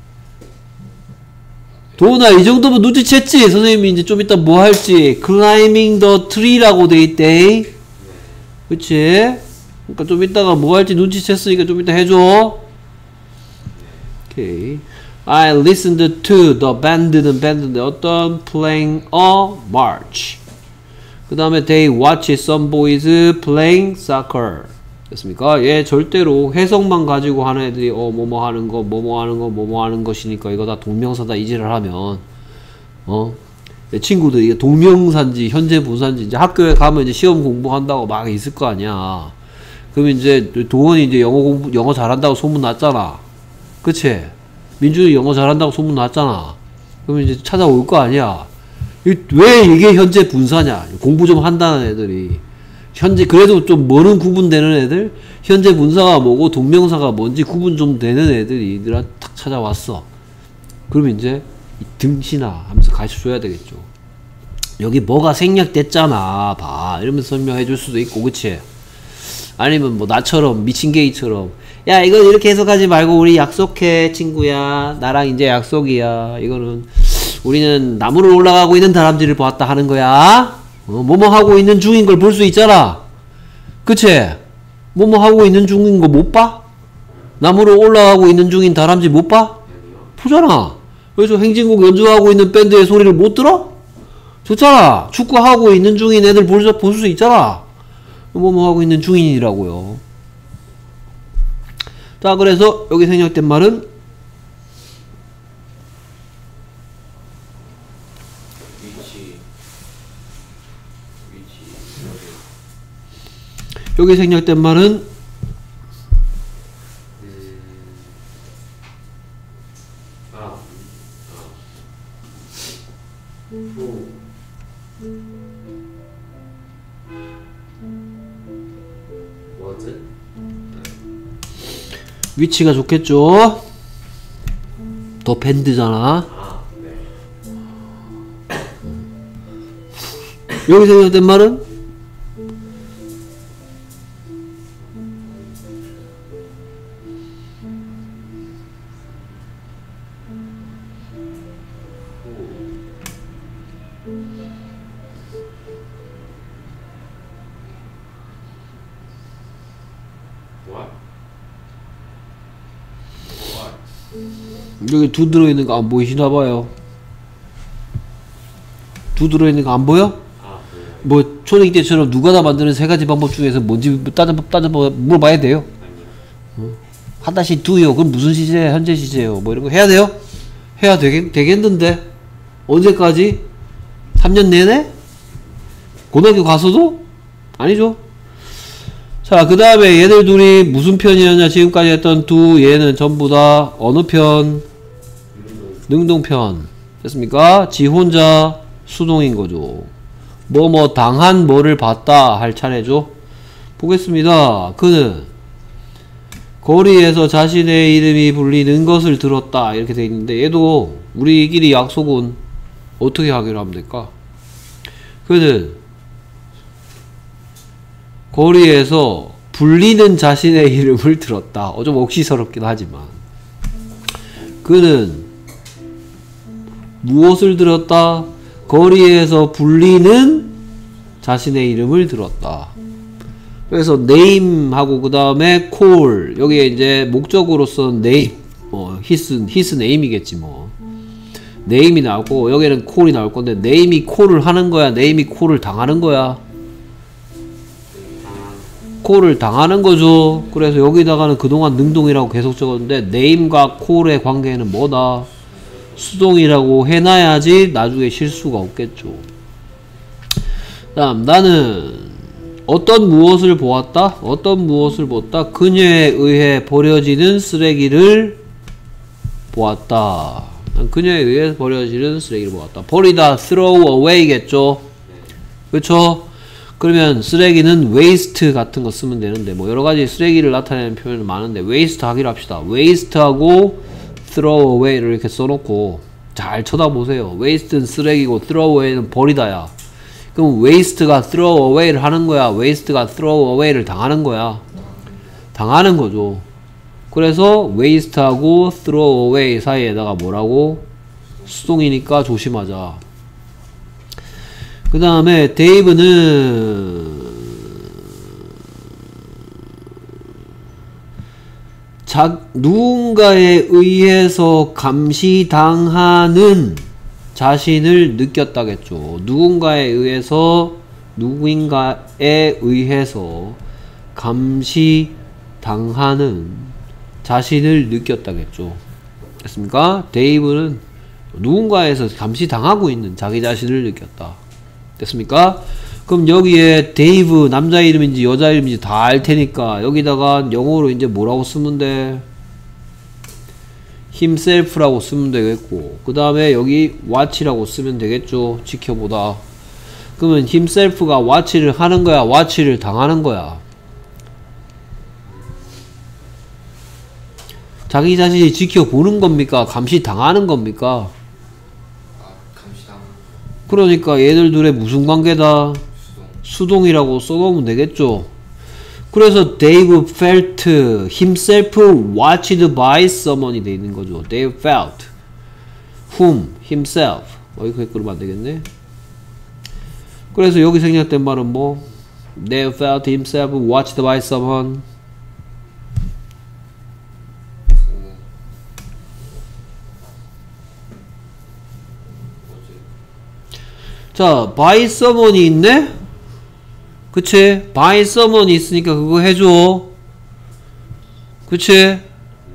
도훈아, 이 정도면 눈치챘지? 선생님이 이제 좀 이따 뭐 할지. climbing the tree라고 돼 있대. 그치? 그러니까 좀 이따가 뭐 할지 눈치챘으니까 좀 이따 해줘. 오케이. I listened to the band는 밴드인데 어떤 playing a march. 그 다음에 they watched some boys playing soccer. 됐습니까? 얘 절대로 해석만 가지고 하는 애들이 뭐뭐 하는 거, 뭐뭐 하는 거, 뭐뭐 하는 것이니까 이거 다 동명사다 이지를 하면 내 친구들이 이게 동명사인지 현재 분사인지 이제 학교에 가면 이제 시험 공부한다고 막 있을 거 아니야. 그럼 이제 도원이 이제 영어 잘한다고 소문 났잖아. 그치? 민준이 영어 잘한다고 소문 났잖아. 그러면 이제 찾아올 거 아니야. 왜 이게 현재 분사냐? 공부 좀 한다는 애들이. 현재 그래도 좀 뭐는 구분되는 애들, 현재 분사가 뭐고 동명사가 뭔지 구분 좀 되는 애들이 이들한테 탁 찾아왔어. 그러면 이제 등신아 하면서 가르쳐줘야 되겠죠. 여기 뭐가 생략됐잖아 봐 이러면서 설명해 줄 수도 있고. 그치? 아니면 뭐 나처럼 미친 게이처럼 야 이건 이렇게 해석하지 말고 우리 약속해 친구야 나랑 이제 약속이야 이거는 우리는 나무를 올라가고 있는 다람쥐를 보았다 하는 거야 뭐뭐 하고 있는 중인 걸 볼 수 있잖아 그치? 뭐뭐 하고 있는 중인 거 못 봐? 나무를 올라가고 있는 중인 다람쥐 못 봐? 보잖아 그래서 행진곡 연주하고 있는 밴드의 소리를 못 들어? 좋잖아 축구하고 있는 중인 애들 볼 수 있잖아 뭐뭐 하고 있는 중인이라고요 자 그래서 여기 생략된 말은 여기 생략된 말은 위치가 좋겠죠? 더 밴드잖아. 여기 생략된 말은 여기 두 들어있는 거 안 보이시나봐요. 두 들어있는 거 안 보여? 뭐 초등학교 때처럼 누가 다 만드는 세 가지 방법 중에서 뭔지 따져 물어봐야 돼요. 하다시 두요. 그럼 무슨 시제? 현재 시제요. 뭐 이런 거 해야 돼요? 해야 되겠는데 언제까지? 3년 내내? 고등학교 가서도? 아니죠. 자, 그 다음에 얘들 둘이 무슨 편이었냐? 지금까지 했던 두 얘는 전부 다 어느 편? 능동편. 됐습니까? 지 혼자 수동인 거죠. 뭐 당한 뭐를 봤다 할 차례죠. 보겠습니다. 그는 거리에서 자신의 이름이 불리는 것을 들었다 이렇게 돼 있는데 얘도 우리끼리 약속은 어떻게 하기로 하면 될까? 그는 거리에서 불리는 자신의 이름을 들었다. 좀 억시스럽긴 하지만 그는 무엇을 들었다? 거리에서 불리는 자신의 이름을 들었다. 그래서 name하고 그 다음에 call 여기에 이제 목적으로서는 name his name이겠지 뭐 name이 나오고 여기는 call이 나올 건데 name이 call을 하는 거야 name이 call을 당하는 거야 call을 당하는 거죠. 그래서 여기다가는 그동안 능동이라고 계속 적었는데 name과 call의 관계는 뭐다? 수동이라고 해놔야지 나중에 실수가 없겠죠. 다음 나는 어떤 무엇을 보았다? 어떤 무엇을 보았다? 그녀에 의해 버려지는 쓰레기를 보았다. 그녀에 의해 버려지는 쓰레기를 보았다. 버리다 throw away겠죠. 그쵸? 그러면 쓰레기는 waste 같은 거 쓰면 되는데 뭐 여러가지 쓰레기를 나타내는 표현은 많은데 waste 하기로 합시다. waste하고 throw away를 이렇게 써놓고 잘 쳐다보세요. waste는 쓰레기고 throw away는 버리다야. 그럼 waste가 throw away를 하는 거야? waste가 throw away를 당하는 거야? 당하는 거죠. 그래서 waste하고 throw away 사이에다가 뭐라고? 수동이니까 조심하자. 그 다음에 데이브는 누군가에 의해서 감시당하는 자신을 느꼈다겠죠. 누군가에 의해서 감시당하는 자신을 느꼈다겠죠. 됐습니까? 데이브는 누군가에서 감시당하고 있는 자기 자신을 느꼈다. 됐습니까? 그럼 여기에 데이브 남자 이름인지 여자 이름인지 다 알 테니까 여기다가 영어로 이제 뭐라고 쓰면 돼? himself라고 쓰면 되겠고 그 다음에 여기 watch라고 쓰면 되겠죠. 지켜보다. 그러면 himself가 watch를 하는 거야? watch를 당하는 거야? 자기 자신이 지켜보는 겁니까? 감시당하는 겁니까? 그러니까 얘들 둘의 무슨 관계다? 수동이라고 써놓으면 되겠죠. 그래서 Dave felt himself watched by someone이 돼 있는 거죠. Dave felt whom himself. 여기 그러면 안 되겠네. 그래서 여기 생략된 말은 뭐? Dave felt himself watched by someone. 자, by someone이 있네? 그치? by someone이 있으니까 그거 해줘. 그치?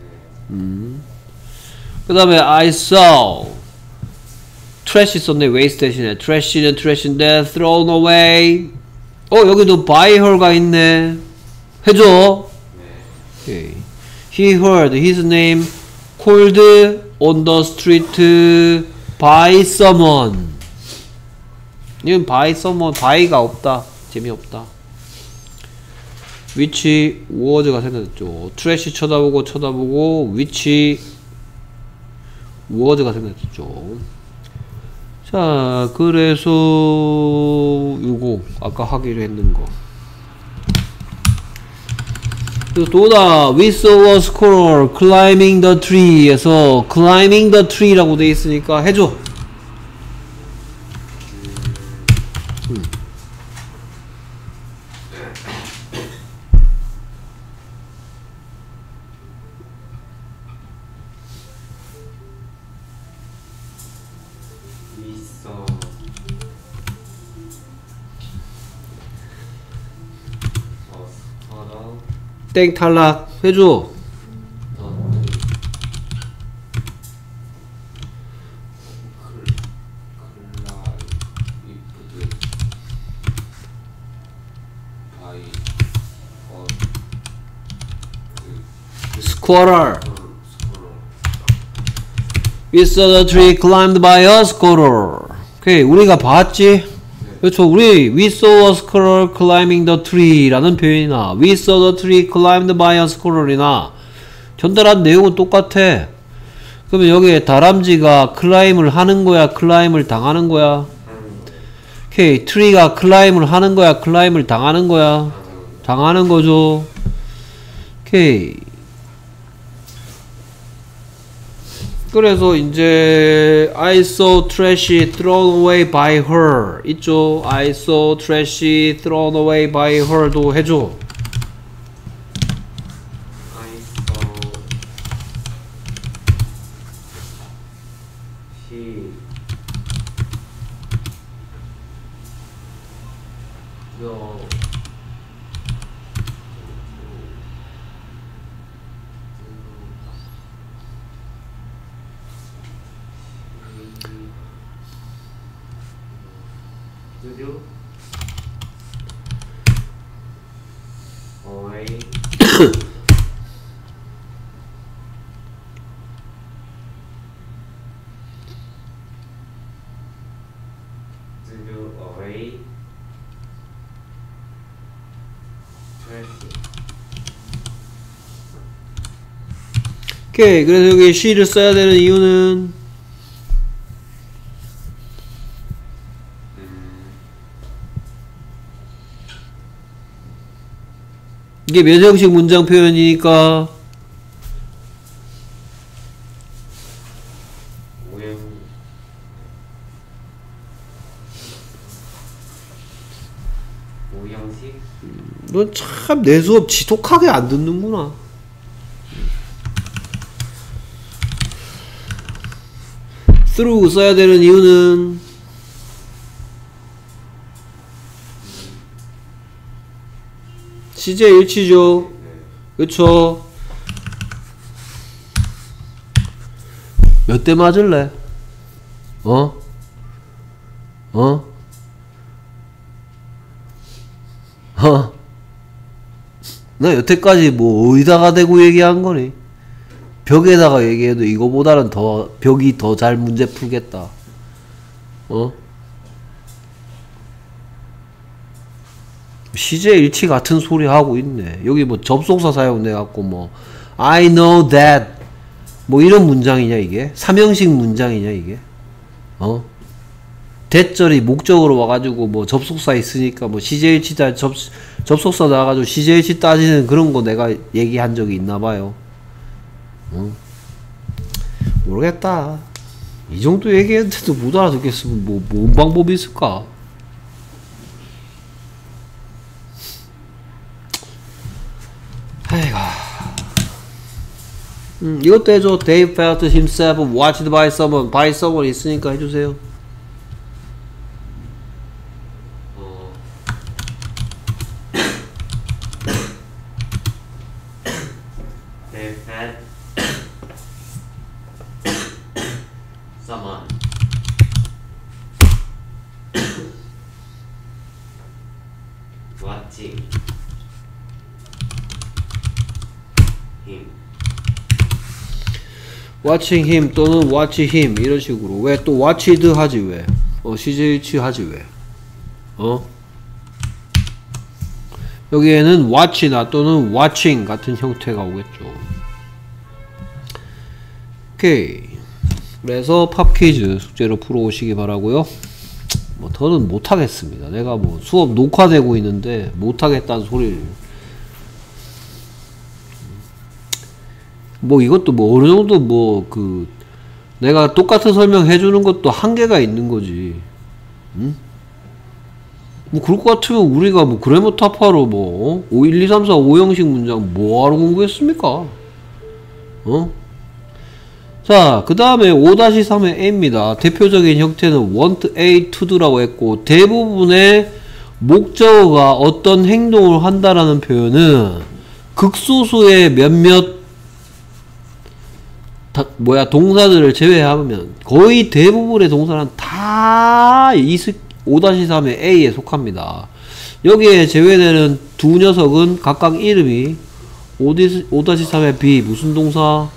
그 다음에 I saw trash 있었네. waste 대신에 trash는 trash인데 thrown away. 여기도 by her가 있네. 해줘. Okay. He heard his name called on the street by someone. 이건 by someone, by가 없다. 재미없다. which was가 생겼죠. trash 쳐다보고 which was가 생겼죠. 자, 그래서 요거 아까 하기로 했는 거. 그래서 또다 we saw a squirrel climbing the tree에서 climbing the tree라고 돼 있으니까 해줘. 땡 탈락 해줘. squirrel. We saw the tree climbed by a squirrel. 오케이, 우리가 봤지? 그렇죠. 우리 we saw a squirrel climbing the tree 라는 표현이나 we saw the tree climbed by a squirrel이나 전달한 내용은 똑같아. 그러면 여기에 다람쥐가 climb을 하는 거야, climb을 당하는 거야? 오케이, tree가 climb을 하는 거야, climb을 당하는 거야? 당하는 거죠. 오케이. 그래서 이제 I saw trash thrown away by her 있죠. I saw trash thrown away by her도 해줘. I saw he no studio away studio away trash. 오케이. 그래서 여기 she를 써야 되는 이유는 이게 몇 형식 문장 표현이니까 오형식 넌 참 내 수업 지독하게 안 듣는구나. through 써야 되는 이유는 시제 일치죠. 그쵸? 몇 대 맞을래? 어? 나 여태까지 뭐 어디다가 대고 얘기한 거니? 벽에다가 얘기해도 이거보다는 더 벽이 더 잘 문제 풀겠다. 시제 일치 같은 소리 하고 있네. 여기 뭐 접속사 사용돼 갖고 뭐 I know that 뭐 이런 문장이냐 이게? 삼형식 문장이냐 이게? 대절이 목적으로 와가지고 뭐 접속사 있으니까 뭐 시제 일치다 접속사 나와가지고 CJH 따지는 그런 거 내가 얘기한 적이 있나봐요. 모르겠다. 이 정도 얘기했는데도 못 알아듣겠으면 뭔 방법이 있을까? 아이고. 이것도 해줘. Dave felt himself watched by someone. by someone 있으니까 해주세요. They had someone watching him. watching him 또는 watch him 이런 식으로. 왜 또 watched 하지 왜? CJH 하지 왜? 여기에는 watch나 또는 watching 같은 형태가 오겠죠. 오케이. 그래서 팝 퀴즈 숙제로 풀어오시기 바라고요. 뭐 더는 못하겠습니다. 내가 뭐 수업 녹화되고 있는데 못하겠다는 소리를. 뭐 이것도 뭐 어느 정도 뭐 내가 똑같은 설명 해주는 것도 한계가 있는 거지. 응? 뭐 그럴 것 같으면 우리가 뭐 그래머 타파로 뭐 1, 2, 3, 4, 5형식 문장 뭐하러 공부했습니까? 자, 그 다음에 5-3의 A입니다. 대표적인 형태는 want A to do라고 했고, 대부분의 목적어가 어떤 행동을 한다라는 표현은 극소수의 몇몇 동사들을 제외하면 거의 대부분의 동사는 다 5-3의 A에 속합니다. 여기에 제외되는 두 녀석은 각각 이름이 5-3의 B 무슨 동사?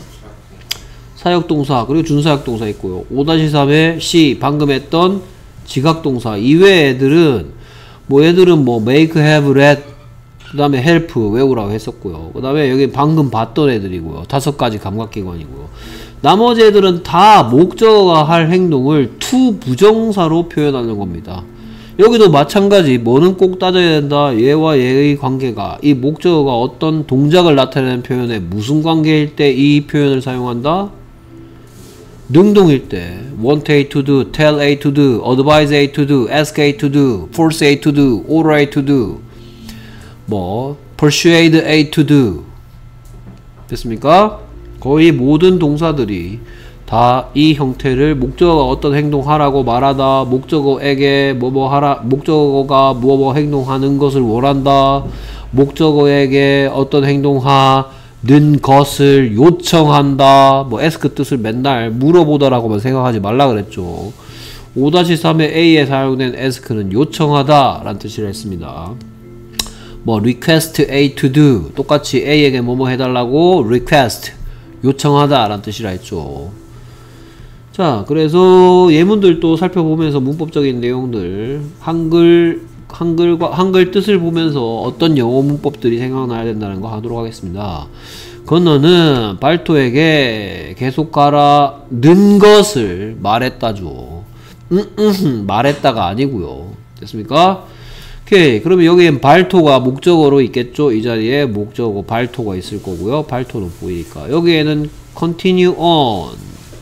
사역동사 그리고 준사역동사 있고요. 5-3의 C 방금 했던 지각동사 이외의 애들은 얘들은 make, have, let 그 다음에 help 외우라고 했었고요. 그 다음에 여기 방금 봤던 애들이고요. 5가지 감각기관이고요. 나머지 애들은 다 목적어가 할 행동을 to 부정사로 표현하는 겁니다. 여기도 마찬가지 뭐는 꼭 따져야 된다. 얘와 얘의 관계가 이 목적어가 어떤 동작을 나타내는 표현에 무슨 관계일 때 이 표현을 사용한다? 능동일 때 want A to do, tell A to do, advise A to do, ask A to do, force A to do, order A to do persuade A to do 됐습니까? 거의 모든 동사들이 다 이 형태를 목적어가 어떤 행동하라고 말하다 목적어에게 뭐하라 목적어가 뭐뭐 행동하는 것을 원한다 목적어에게 어떤 행동하는 것을 요청한다 ask 뜻을 맨날 물어보다라고만 생각하지 말라 그랬죠. 5-3의 A에 사용된 ask는 요청하다 라는 뜻을 했습니다. request A to do 똑같이 A에게 뭐뭐 해달라고 request 요청하다 라는 뜻이라 했죠. 자, 그래서 예문들도 살펴보면서 문법적인 내용들 한글 뜻을 보면서 어떤 영어 문법들이 생각나야 된다는 거 하도록 하겠습니다. 건너는 발토에게 계속 가라는 것을 말했다죠. 말했다가 아니고요. 됐습니까? 오케이. 그러면 여기엔 발토가 목적어로 있겠죠. 이 자리에 목적어 발토가 있을 거고요. 발토는 보이니까. 여기에는 continue on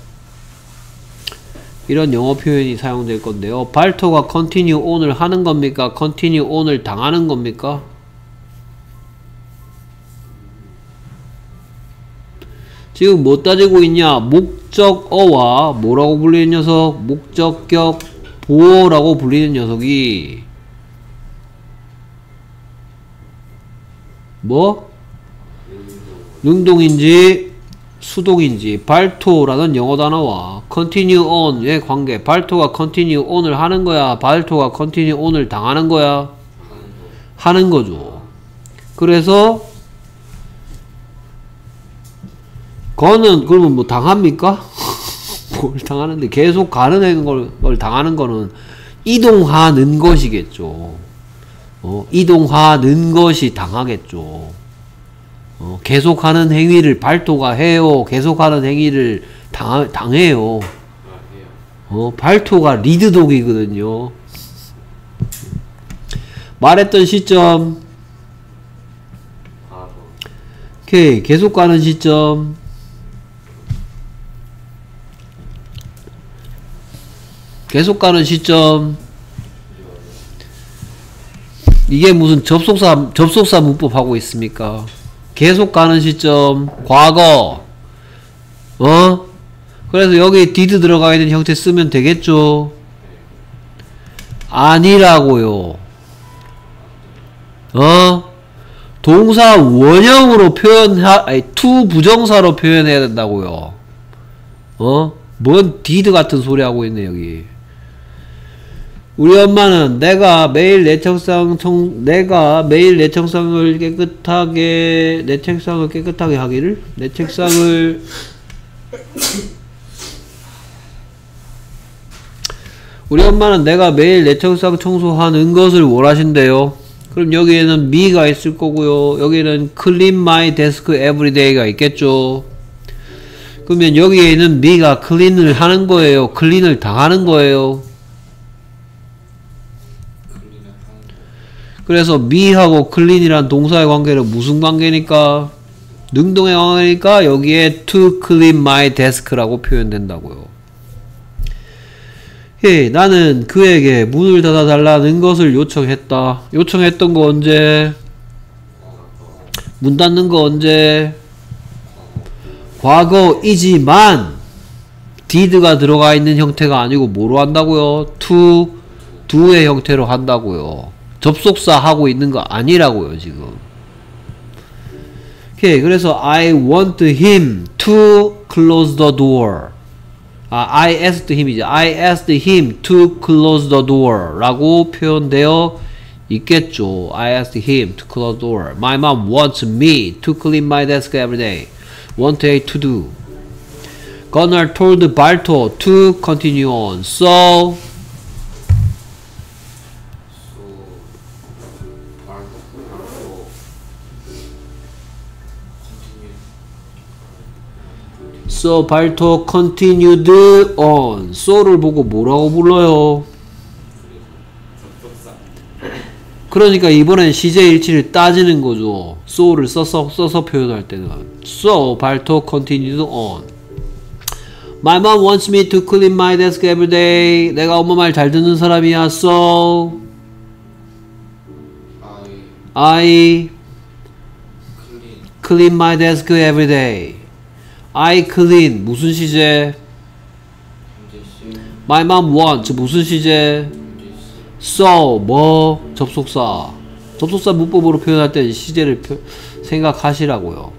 이런 영어 표현이 사용될 건데요. 발토가 continue on을 하는 겁니까? continue on을 당하는 겁니까? 지금 뭐 따지고 있냐? 목적어와 뭐라고 불리는 녀석? 목적격 보어라고 불리는 녀석이 능동인지 수동인지 발토라는 영어 단어와 continue on의 관계 발토가 continue on을 하는 거야 발토가 continue on을 당하는 거야 하는 거죠. 그래서 거는 그러면 뭐 당합니까? 뭘 당하는데 계속 가는 걸 당하는 거는 이동하는 것이겠죠. 이동하는 것이 당하겠죠. 계속하는 행위를 발토가 해요. 계속하는 행위를 당해요. 발토가 리드독이거든요. 말했던 시점. 과거. 오케이. 계속 가는 시점. 계속 가는 시점. 이게 무슨 접속사 문법 하고 있습니까? 계속 가는 시점. 과거. 그래서 여기 did 들어가 있는 형태 쓰면 되겠죠? 아니라고요. 동사 원형으로 to 부정사로 표현해야 된다고요. 뭔 did 같은 소리 하고 있네 여기. 우리 엄마는 내가 매일 내 책상을 깨끗하게 하기를, 내 책상을 우리 엄마는 내가 매일 내 책상 청소하는 것을 원하신대요. 그럼 여기에는 me가 있을 거고요. 여기에는 clean my desk every day가 있겠죠. 그러면 여기에는 me가 clean을 하는 거예요, clean을 당하는 거예요. 그래서 me하고 clean이란 동사의 관계는 무슨 관계니까? 능동의 관계니까 여기에 to clean my desk라고 표현된다고요. 예, 나는 그에게 문을 닫아달라는 것을 요청했다. 요청했던 거 언제? 문 닫는 거 언제? 과거이지만 did가 들어가 있는 형태가 아니고 뭐로 한다고요? do의 형태로 한다고요. 접속사 하고 있는 거 아니라고요 지금. 오케이. 그래서 I want him to close the door. I asked him이죠. I asked him to close the door 라고 표현되어 있겠죠. I asked him to close the door. My mom wants me to clean my desk every day. Want a to do. Gunnar told Barto to continue on. So 발토 continued on. so를 보고 뭐라고 불러요? 그러니까 이번엔 시제일치를 따지는 거죠. so를 써서 표현할 때는. So 발토 continued on. My mom wants me to clean my desk every day. 내가 엄마 말 잘 듣는 사람이야. So I clean my desk every day. I clean 무슨 시제? My mom wants 무슨 시제? So 뭐? 접속사. 접속사 문법으로 표현할 때 시제를 생각하시라고요.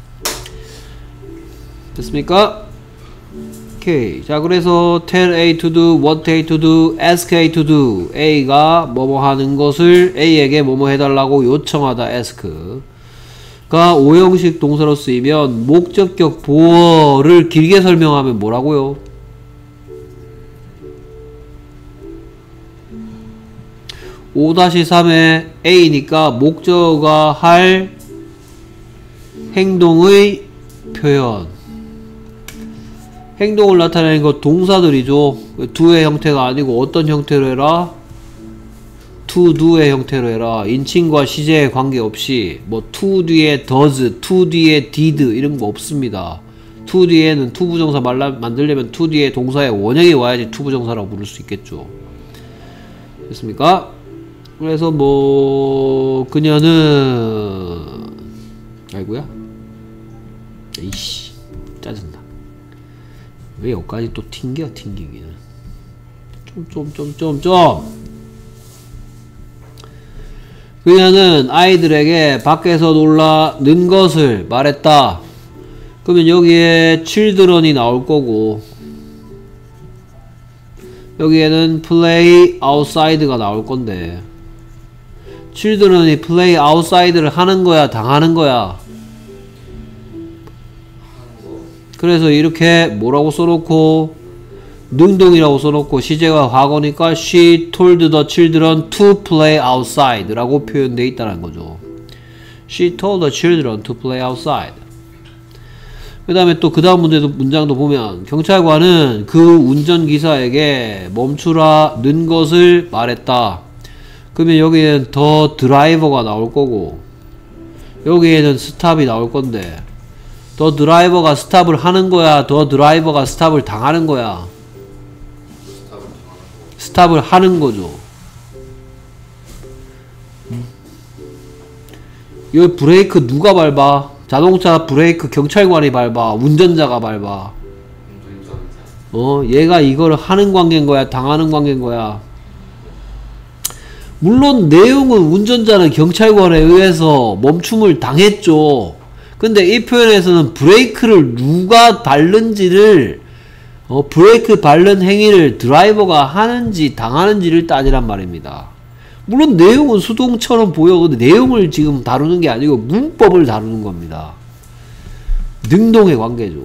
됐습니까? 오케이. 자, 그래서 tell A to do, want A to do, ask A to do. A가 뭐뭐 하는 것을 A에게 뭐뭐 해달라고 요청하다. ask. 가 오형식 동사로 쓰이면 목적격 보어를 길게 설명하면 뭐라고요? 5-3에 A니까 목적어가 할 행동의 표현. 행동을 나타내는 것 동사들이죠. do의 형태가 아니고 어떤 형태로 해라? to do의 형태로 해라. 인칭과 시제에 관계없이 뭐 to 뒤에 does, to 뒤에 did 이런 거 없습니다. to 뒤에는 to 부정사 만들려면 to 뒤에 동사의 원형이 와야지 to 부정사라고 부를 수 있겠죠. 됐습니까? 그래서 뭐 그녀는 아이고야 이씨 짜증나. 왜 여기까지 또 튕기기는 좀 그녀는 아이들에게 밖에서 놀라는 것을 말했다. 그러면 여기에 children이 나올 거고 여기에는 play outside가 나올 건데 children이 play outside를 하는 거야, 당하는 거야? 그래서 이렇게 뭐라고 써놓고 능동이라고 써놓고 시제가 과거니까 she told the children to play outside 라고 표현되어 있다는 거죠. She told the children to play outside. 그 다음에 또 그 다음 문장도 보면 경찰관은 그 운전기사에게 멈추라는 것을 말했다. 그러면 여기에는 더 드라이버가 나올 거고 여기에는 스탑이 나올 건데 더 드라이버가 스탑을 하는 거야? 더 드라이버가 스탑을 당하는 거야? 스탑을 하는 거죠. 이 브레이크 누가 밟아? 자동차 브레이크 경찰관이 밟아? 운전자가 밟아? 얘가 이거를 하는 관계인 거야? 당하는 관계인 거야? 물론 내용은 운전자는 경찰관에 의해서 멈춤을 당했죠. 근데 이 표현에서는 브레이크를 누가 밟는지를 브레이크 밟는 행위를 드라이버가 하는지 당하는지를 따지란 말입니다. 물론 내용은 수동처럼 보여. 근데 내용을 지금 다루는 게 아니고 문법을 다루는 겁니다. 능동의 관계죠.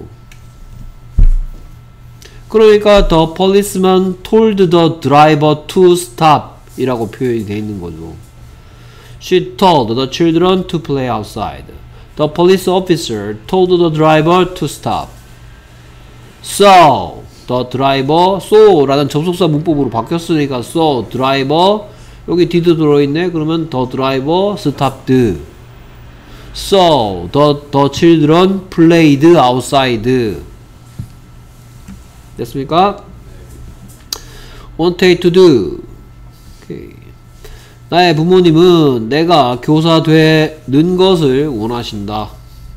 그러니까 the policeman told the driver to stop 이라고 표현이 되어 있는 거죠. She told the children to play outside. The police officer told the driver to stop. So, the driver, so 라는 접속사 문법으로 바뀌었으니까 so, driver, 여기 did 들어있네. 그러면 the driver stopped. So, the children played outside. 됐습니까? wanted to do. 오케이. 나의 부모님은 내가 교사 되는 것을 원하신다.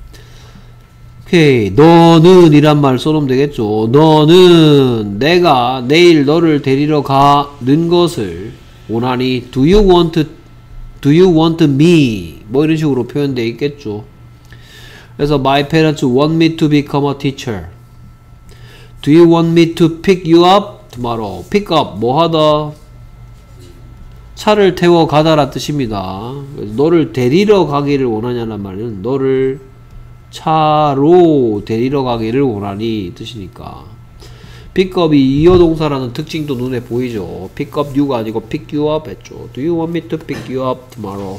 오케이. 너는 이란 말 써놓으면 되겠죠. 너는 내가 내일 너를 데리러 가는 것을 원하니 do you want me 뭐 이런 식으로 표현되어 있겠죠. 그래서 my parents want me to become a teacher. Do you want me to pick you up tomorrow? pick up 뭐 하다? 차를 태워 가다라 뜻입니다. 너를 데리러 가기를 원하냐는 말은 너를 차로 데리러 가기를 원하니 뜻이니까. pickup이 이어동사라는 특징도 눈에 보이죠. pick up you가 아니고 pick you up 했죠. Do you want me to pick you up tomorrow?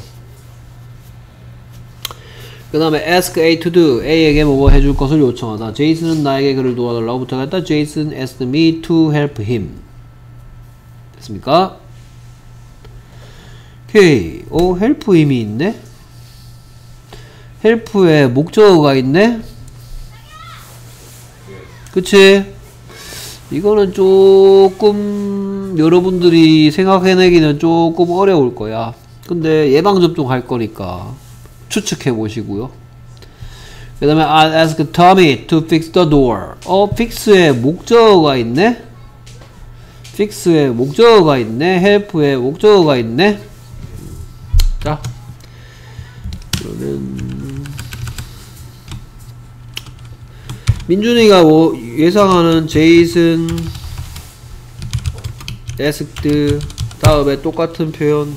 그 다음에 ask A to do. A에게 뭐뭐 해줄 것을 요청하다. 제이슨은 나에게 그를 도와달라고 부탁했다. Jason asked me to help him. 됐습니까? 오케이. help 힘이 있네? help에 목적어가 있네? 그치? 이거는 조금 여러분들이 생각해내기는 조금 어려울 거야. 근데 예방접종 할 거니까 추측해 보시고요. 그 다음에 I ask Tommy to fix the door. fix에 목적어가 있네? fix에 목적어가 있네? help에 목적어가 있네? 자, 그러면 민준이가 뭐 예상하는 제이슨 asked 다음에 똑같은 표현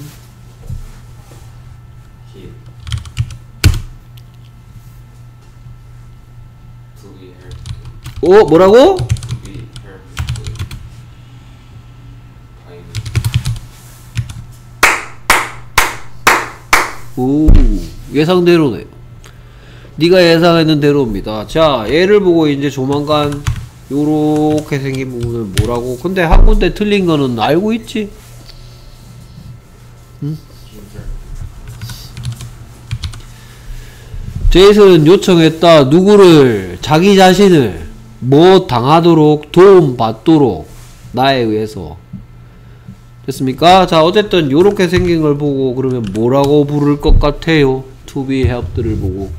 뭐라고? 오, 예상대로네. 네가 예상했는 대로입니다. 자, 얘를 보고 이제 조만간 요렇게 생긴 부분을 뭐라고. 근데 한 군데 틀린 거는 알고 있지? 응? 제이슨은 요청했다. 누구를? 자기 자신을 뭐 당하도록 도움받도록 나에 의해서. 됐습니까? 자, 어쨌든 요렇게 생긴 걸 보고 그러면 뭐라고 부를 것 같아요? to be helped를 보고.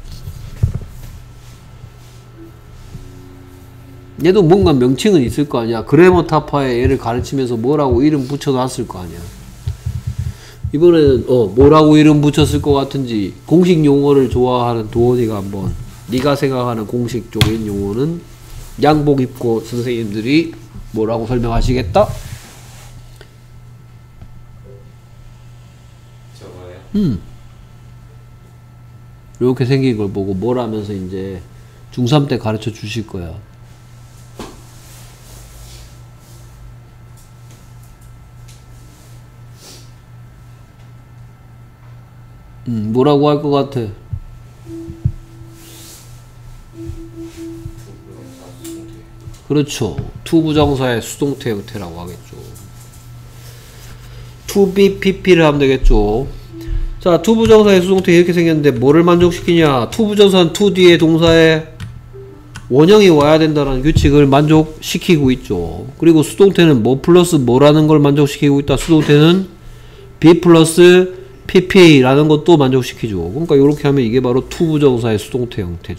얘도 뭔가 명칭은 있을 거 아니야. 그래머 타파에 얘를 가르치면서 뭐라고 이름 붙여놨을 거 아니야. 이번에는 뭐라고 이름 붙였을 것 같은지 공식 용어를 좋아하는 도원이가 한번 네가 생각하는 공식적인 용어는 양복 입고 선생님들이 뭐라고 설명하시겠다? 저거요? 이렇게 생긴 걸 보고 뭘 하면서 이제 중3 때 가르쳐 주실 거야. 뭐라고 할 것 같아? 그렇죠. 투부정사의 수동태 형태라고 하겠죠. to be pp를 하면 되겠죠. 자, to 부정사의 수동태 이렇게 생겼는데 뭐를 만족시키냐? to 부정사는 to 뒤에 동사에 원형이 와야 된다는 규칙을 만족시키고 있죠. 그리고 수동태는 뭐 플러스 뭐라는 걸 만족시키고 있다. 수동태는 be 플러스 pp라는 것도 만족시키죠. 그러니까 이렇게 하면 이게 바로 to 부정사의 수동태 형태죠.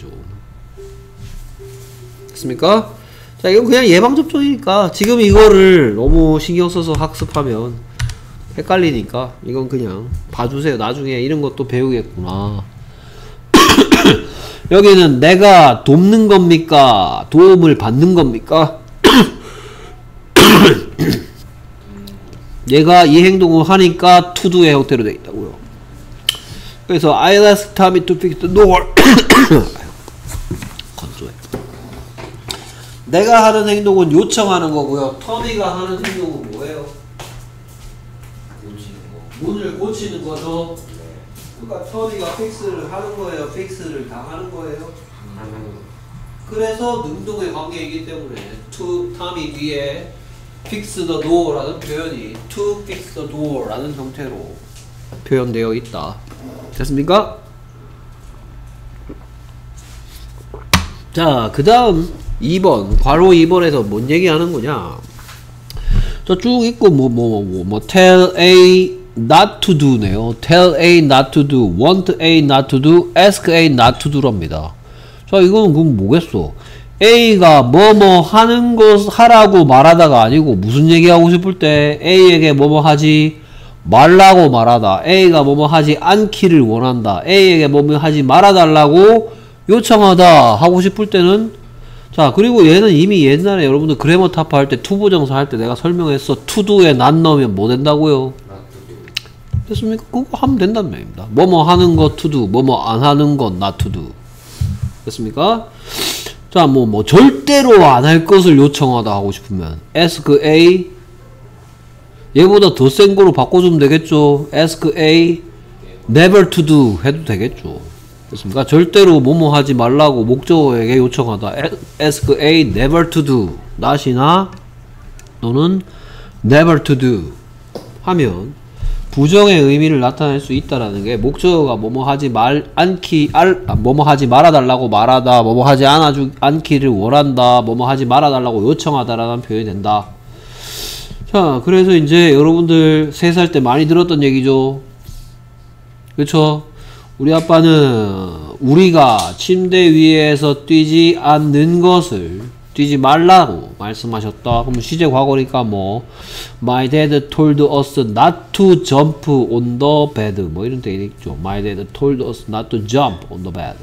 됐습니까? 자, 이건 그냥 예방접종이니까 지금 이거를 너무 신경 써서 학습하면 헷갈리니까 이건 그냥 봐주세요. 나중에 이런 것도 배우겠구나. 여기는 내가 돕는 겁니까? 도움을 받는 겁니까? 얘가 이 행동을 하니까 to do의 형태로 되어 있다고요. 그래서 I asked Tommy to fix the door. 건조해. 내가 하는 행동은 요청하는 거고요. 터미가 하는 행동은 뭐예요? 고치는 거. 문을 고치는 거죠. 그러니까 터미가 픽스를 하는 거예요. 픽스를 당하는 거예요. 그래서 능동의 관계이기 때문에 to 터미 뒤에 fix the door라는 표현이 to fix the door라는 형태로 표현되어 있다. 됐습니까? 자, 그 다음 2번 괄호 2번에서 뭔 얘기하는 거냐? 저 쭉 있고 뭐 tell A not to do네요. tell A not to do, want A not to do, ask A not to do랍니다. 자, 이거는 그럼 뭐겠어? A가 뭐뭐 하는 것 하라고 말하다가 아니고 무슨 얘기하고 싶을 때 A에게 뭐뭐 하지 말라고 말하다. A가 뭐뭐 하지 않기를 원한다. A에게 뭐뭐 하지 말아달라고 요청하다 하고 싶을 때는, 자, 그리고 얘는 이미 옛날에 여러분들 그래머 타파 할 때 to 부정사 할 때 내가 설명했어. to do에 not 넣으면 뭐 된다고요? 됐습니까? 그거 하면 된다는 말입니다. 뭐뭐 하는 거 to do, 뭐뭐 안 하는 건 not to do. 됐습니까? 자, 뭐 절대로 안 할 것을 요청하다 하고 싶으면 ask A, 얘보다 더 센 거로 바꿔주면 되겠죠. ask A never to do 해도 되겠죠. 됐습니까? 절대로 뭐뭐 하지 말라고 목적어에게 요청하다. ask A never to do, not이나 또는 never to do 하면 부정의 의미를 나타낼 수 있다라는 게, 목적어가 뭐뭐 하지 뭐뭐 하지 말아달라고 말하다, 뭐뭐 하지 않기를 원한다, 뭐뭐 하지 말아달라고 요청하다라는 표현이 된다. 자, 그래서 이제 여러분들 3살 때 많이 들었던 얘기죠. 그쵸? 우리 아빠는 우리가 침대 위에서 뛰지 않는 것을 뛰지 말라고 말씀하셨다. 그럼 시제 과거니까 뭐 My dad told us not to jump on the bed, 뭐 이런 데 있죠. My dad told us not to jump on the bed.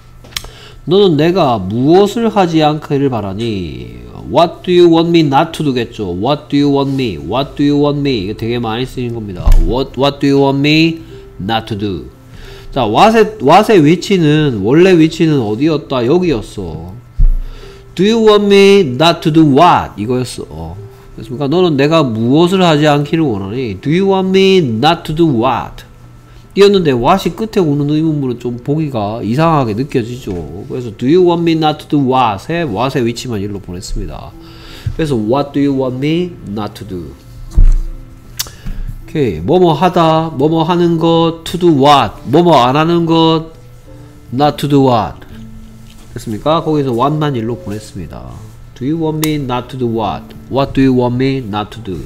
너는 내가 무엇을 하지 않기를 바라니? What do you want me not to do겠죠. What do you want me? What do you want me? 이거 되게 많이 쓰이는 겁니다. What do you want me not to do? 자, what의 위치는, 원래 위치는 어디였다? 여기였어. Do you want me not to do what? 이거였어. 그렇습니까? 너는 내가 무엇을 하지 않기를 원하니? Do you want me not to do what? 이었는데 what이 끝에 오는 의문문은 좀 보기가 이상하게 느껴지죠. 그래서 do you want me not to do what에 what의 위치만 일로 보냈습니다. 그래서 what do you want me not to do? 오케이. 뭐뭐 하다, 뭐뭐 하는 것, to do what, 뭐뭐 안 하는 것, not to do what. 됐습니까? 거기서 what만 일로 보냈습니다. Do you want me not to do what? What do you want me not to do?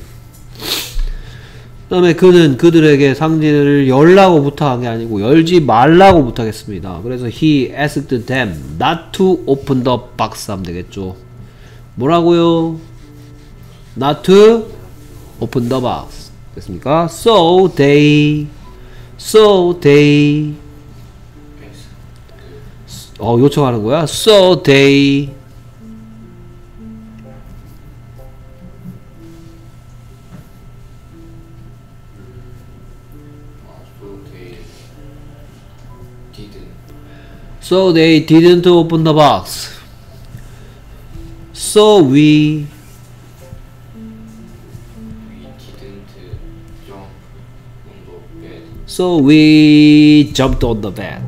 그 다음에 그는 그들에게 상자를 열라고 부탁한 게 아니고 열지 말라고 부탁했습니다. 그래서 he asked them not to open the box 하면 되겠죠. 뭐라고요? Not to open the box. 됐습니까? So they 요청하는 거야. So they didn't open the box. So we jumped on the bed.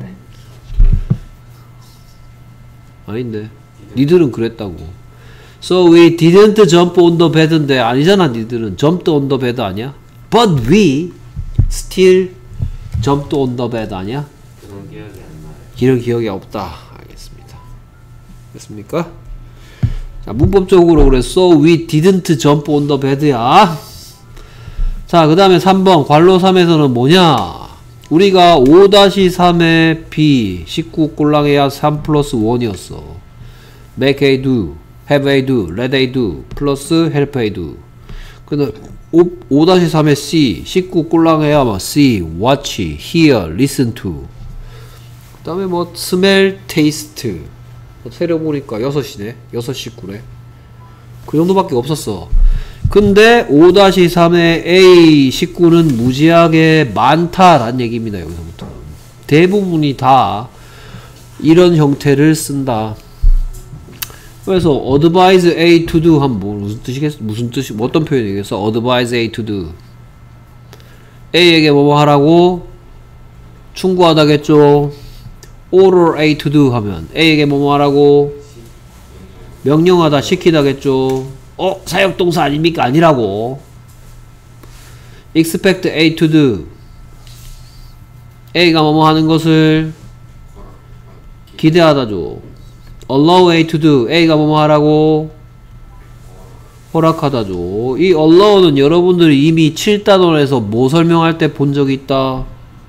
아닌데, 니들은 그랬다고. So we didn't jump on the bed인데 아니잖아. 니들은 jumped on the bed 아니야? But we still jumped on the bed 아니야? 그런 기억이 안 나요. 이런 기억이 없다. 알겠습니다. 됐습니까? 자, 문법적으로 그랬어. We didn't jump on the bed야. 자, 그 다음에 3번 괄호 3에서는 뭐냐? 우리가 5-3의 B 19 꼴랑해야 3 플러스 1이었어. make a do, have a do, let a do 플러스 help a do. 근데 5-3의 C 19 꼴랑해야 뭐 see, watch, hear, listen to. 그 다음에 뭐 smell, taste. 세려보니까 6이네. 6-19네. 그 정도밖에 없었어. 근데 5-3의 A 19는 무지하게 많다라는 얘기입니다. 여기서부터 대부분이 다 이런 형태를 쓴다. 그래서 advise A to do 하면 뭐 무슨 뜻이겠어? 무슨 뜻이 어떤 표현이겠어? advise A to do A에게 뭐뭐 하라고 충고하다겠죠. order A to do 하면 A에게 뭐뭐 하라고 명령하다 시키다겠죠. 사역동사 아닙니까? 아니라고. expect A to do A가 뭐뭐 하는 것을 기대하다죠. allow A to do A가 뭐뭐 하라고 허락하다죠. 이 allow는 여러분들이 이미 7단원에서 뭐 설명할 때 본 적이 있다.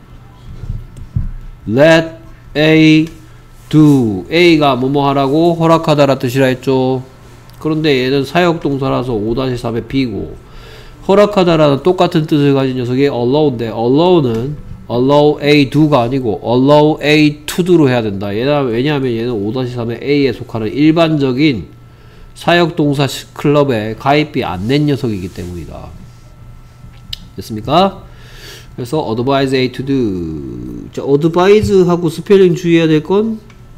let A do A가 뭐뭐 하라고 허락하다라 뜻이라 했죠. 그런데 얘는 사역동사라서 5-3의 B고 허락하다라는 똑같은 뜻을 가진 녀석이 allow인데 allow는 allow A do가 아니고 allow A to do로 해야 된다. 왜냐하면 얘는 5-3의 A에 속하는 일반적인 사역동사 클럽에 가입비 안 낸 녀석이기 때문이다. 됐습니까? 그래서 advise A to do. 자, advise 하고 스펠링 주의해야 될 건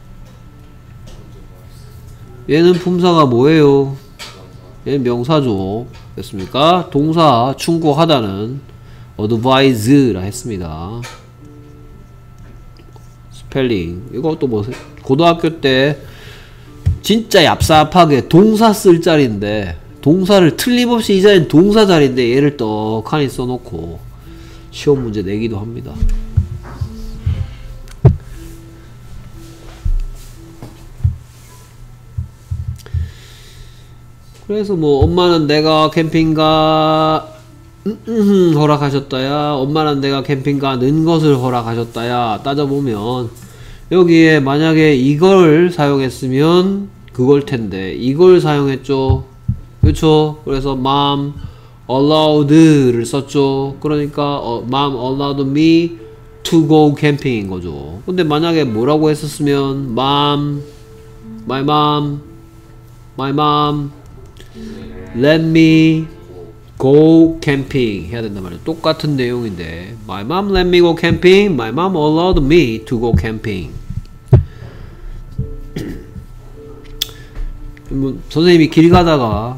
얘는 품사가 뭐예요? 얘는 명사죠. 됐습니까? 동사 충고하다는 advise라 했습니다. 스펠링 이것도 뭐 고등학교 때 진짜 얍삽하게 동사 쓸 자리인데 동사를 틀림없이 이 자리는 동사 자리인데 얘를 떡하니 써놓고 시험 문제 내기도 합니다. 그래서 뭐 엄마는 내가 캠핑가 허락하셨다야, 엄마는 내가 캠핑 가는 것을 허락하셨다야 따져보면 여기에 만약에 이걸 사용했으면 그걸 텐데 이걸 사용했죠. 그렇죠? 그래서 mom allowed를 썼죠. 그러니까 mom allowed me to go camping인 거죠. 근데 만약에 뭐라고 했었으면 my mom let me go camping 해야 된단 말이에요. 똑같은 내용인데 my mom let me go camping, my mom allowed me to go camping. 선생님이 길 가다가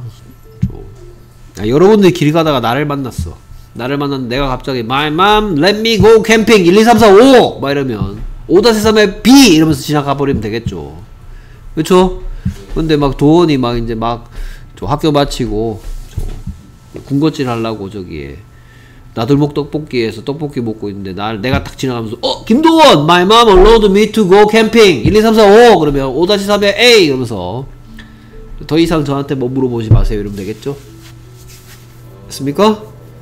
여러분들이 길 가다가 나를 만났어. 나를 만났는데 내가 갑자기 my mom let me go camping 1, 2, 3, 4, 5 막 이러면 5-3의 B 이러면서 지나가 버리면 되겠죠. 그쵸? 근데 막 도원이 막 이제 막 저 학교 마치고 군것질 하려고 저기에 나들목 떡볶이에서 떡볶이 먹고 있는데 내가 딱 지나가면서 김도원 my mom allowed me to go camping 1, 2, 3, 4, 5 그러면 5-3의 A 이러면서 더 이상 저한테 뭐 물어보지 마세요 이러면 되겠죠? 됐습니까?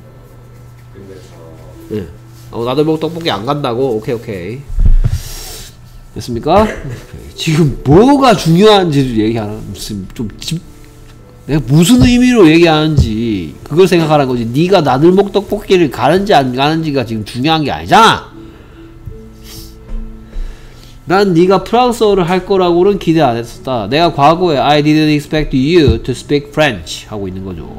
네. 나들목 떡볶이 안 간다고? 오케이 됐습니까? 지금 뭐가 중요한지도 얘기 안 하는 무슨 내가 무슨 의미로 얘기하는지 그걸 생각하라는 거지. 네가 나들목 떡볶이를 가는지 안 가는지가 지금 중요한 게 아니잖아. 난 네가 프랑스어를 할 거라고는 기대 안 했었다. 내가 과거에 I didn't expect you to speak French 하고 있는 거죠.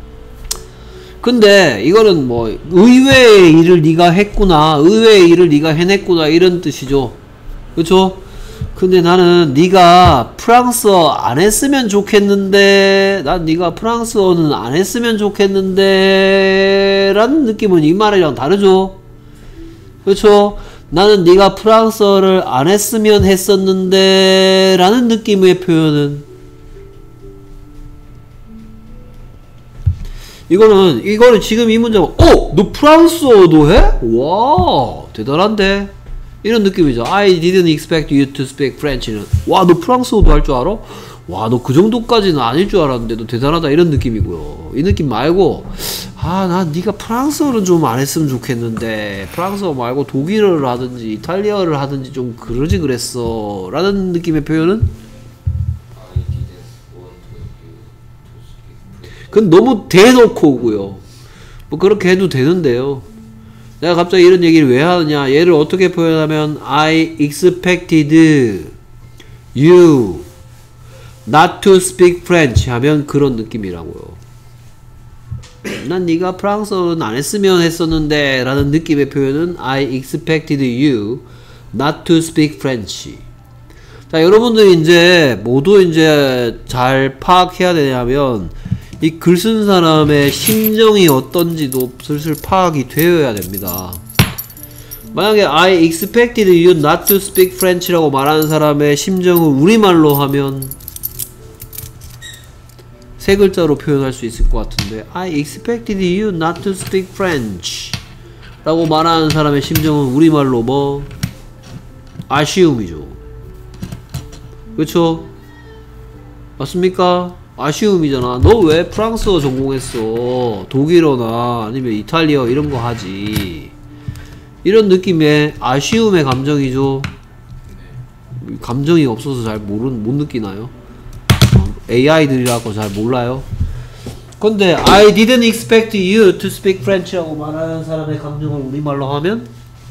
근데 이거는 뭐 의외의 일을 네가 했구나, 의외의 일을 네가 해냈구나 이런 뜻이죠. 그쵸? 근데 나는 네가 프랑스어 안 했으면 좋겠는데, 난 네가 프랑스어는 안 했으면 좋겠는데 라는 느낌은 이 말이랑 다르죠. 그렇죠? 나는 네가 프랑스어를 안 했으면 했었는데 라는 느낌의 표현은 이거는 지금 이 문제가 너 프랑스어도 해? 와 대단한데? 이런 느낌이죠. I didn't expect you to speak French는 와 너 프랑스어도 할 줄 알아? 와 너 그 정도까지는 아닐 줄 알았는데 너 대단하다 이런 느낌이고요. 이 느낌 말고 난 네가 프랑스어는 좀 안 했으면 좋겠는데 프랑스어 말고 독일어를 하든지 이탈리아어를 하든지 좀 그러지 그랬어 라는 느낌의 표현은 그건 너무 대놓고고요. 뭐 그렇게 해도 되는데요. 내가 갑자기 이런 얘기를 왜 하느냐, 얘를 어떻게 표현하면 I expected you not to speak French 하면 그런 느낌이라고요. 난 네가 프랑스어는 안 했으면 했었는데 라는 느낌의 표현은 I expected you not to speak French. 자, 여러분들이 이제 모두 이제 잘 파악해야 되냐면 이 글 쓴 사람의 심정이 어떤지도 슬슬 파악이 되어야 됩니다. 만약에 I expected you not to speak French라고 말하는 사람의 심정을 우리말로 하면 세 글자로 표현할 수 있을 것 같은데 I expected you not to speak French 라고 말하는 사람의 심정은 우리말로 뭐? 아쉬움이죠. 그쵸? 맞습니까? 아쉬움이잖아. 너 왜 프랑스어 전공했어? 독일어나 아니면 이탈리아 이런 거 하지. 이런 느낌의 아쉬움의 감정이죠. 감정이 없어서 잘 못 느끼나요? AI들이라고 잘 몰라요? 근데 I didn't expect you to speak French라고 말하는 사람의 감정을 우리말로 하면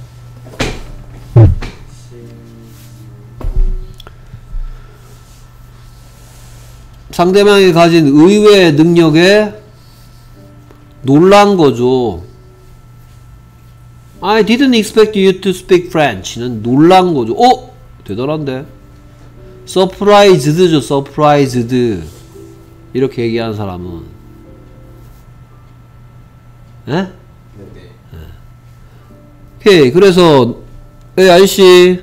상대방이 가진 의외의 능력에 놀란 거죠. I didn't expect you to speak French는 놀란 거죠. 대단한데? surprised죠, surprised. 이렇게 얘기하는 사람은. 예? 오케이, 그래서, 아저씨.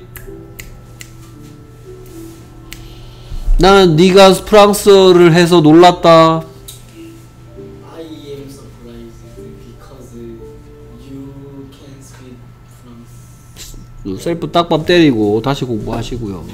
나는 네가 프랑스어를 해서 놀랐다. I am surprised because you can speak French. 셀프 딱밤 때리고 다시 공부하시고요.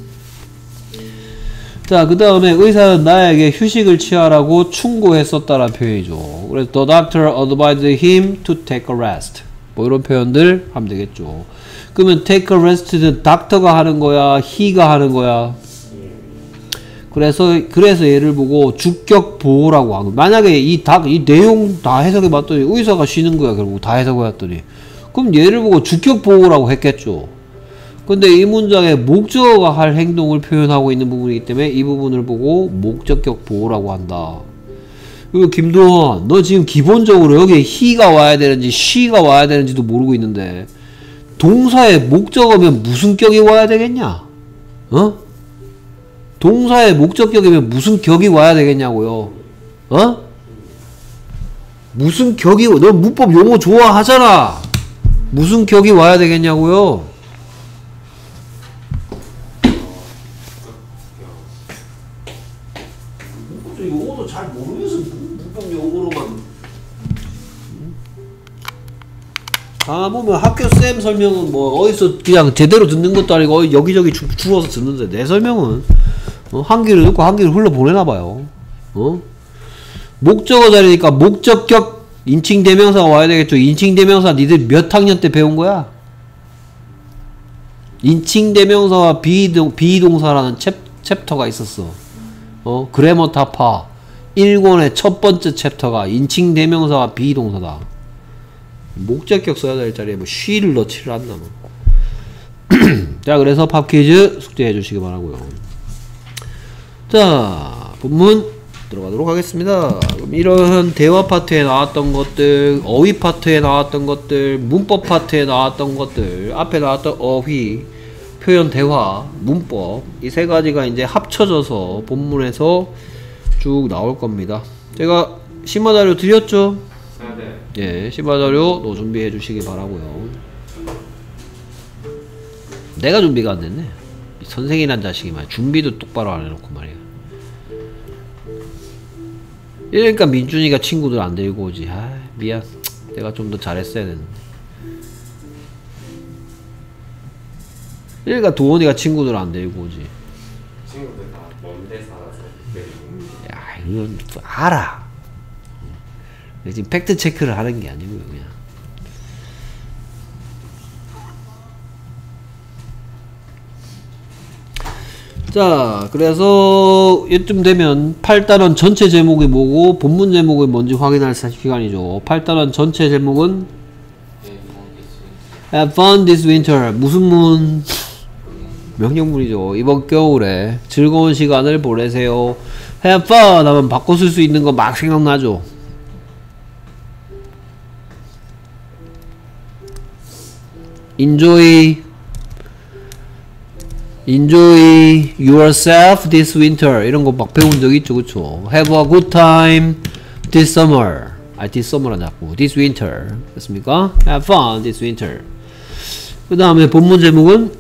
자, 그 다음에 의사는 나에게 휴식을 취하라고 충고했었다라는 표현이죠. 그래서 the doctor advised him to take a rest. 뭐 이런 표현들 하면 되겠죠. 그러면 take a rest는 닥터가 하는 거야, he가 하는 거야. 그래서 얘를 보고 주격 보호라고 하는. 만약에 이 내용 다 해석해 봤더니 의사가 쉬는 거야. 결국 다 해석해 봤더니 그럼 얘를 보고 주격 보호라고 했겠죠. 근데 이 문장에 목적어가 할 행동을 표현하고 있는 부분이기 때문에 이 부분을 보고 목적격 보호라고 한다. 그리고 김도원, 너 지금 기본적으로 여기에 he가 와야 되는지 she가 와야 되는지도 모르고 있는데 동사의 목적어면 무슨 격이 와야 되겠냐? 동사의 목적격이면 무슨 격이 와야 되겠냐고요. 무슨 격이, 너 문법 용어 좋아하잖아. 무슨 격이 와야 되겠냐고요. 용어도 잘 모르면서 문법 용어로만. 보면 학교 쌤 설명은 뭐 어디서 그냥 제대로 듣는 것도 아니고 여기저기 주워서 듣는데 내 설명은 한 귀를 듣고 한 귀를 흘러보내나봐요. 목적어 자리니까 목적격 인칭대명사가 와야 되겠죠. 인칭대명사 니들 몇 학년 때 배운 거야? 인칭대명사와 비동사라는 챕터가 있었어. 그래머 타파 1권의 첫 번째 챕터가 인칭대명사와 비동사다. 목적격 써야 될 자리에 뭐 she를 넣지를 않나 뭐. 자, 그래서 팝 퀴즈 숙제해 주시기 바라고요. 자, 본문 들어가도록 하겠습니다. 그럼 이런 대화 파트에 나왔던 것들, 어휘 파트에 나왔던 것들, 문법 파트에 나왔던 것들, 앞에 나왔던 어휘, 표현, 대화, 문법 이 세 가지가 이제 합쳐져서 본문에서 쭉 나올 겁니다. 제가 심화자료 드렸죠? 예, 심화자료 준비해 주시기 바라고요. 내가 준비가 안 됐네. 선생이란 자식이 말이야. 준비도 똑바로 안 해놓고 말이야. 이러니까 민준이가 친구들 안 데리고 오지. 아, 미안. 내가 좀 더 잘했어야 되는데. 그러니까 도원이가 친구들 안 데리고 오지. 친구들 다 먼데 살아서 데리고. 야, 이건 알아. 지금 팩트 체크를 하는 게 아니고요, 그냥. 자, 그래서 이쯤 되면 8단원 전체 제목이 뭐고 본문 제목이 뭔지 확인할 시간이죠. 8단원 전체 제목은 Have fun this winter. 무슨 문? 명령문이죠. 이번 겨울에 즐거운 시간을 보내세요. Have fun 하면 바꿔 쓸 수 있는 거 막 생각나죠. Enjoy yourself this winter. 이런 거 막 배운 적 있죠, 그쵸? Have a good time this summer. this summer은 자꾸 this winter. 됐습니까? Have fun this winter. 그 다음에 본문 제목은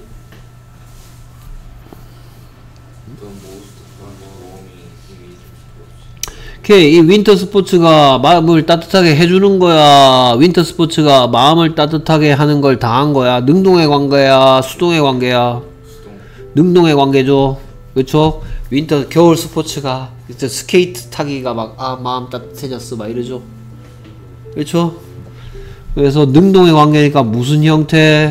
오케이. 이 윈터 스포츠가 마음을 따뜻하게 해주는 거야? 윈터 스포츠가 마음을 따뜻하게 하는 걸 당한 거야? 능동의 관계야? 수동의 관계야? 능동의 관계죠. 그쵸? 윈터 겨울 스포츠가 스케이트 타기가 막 마음 따뜻해졌어 막 이러죠. 그쵸? 그래서 능동의 관계니까 무슨 형태?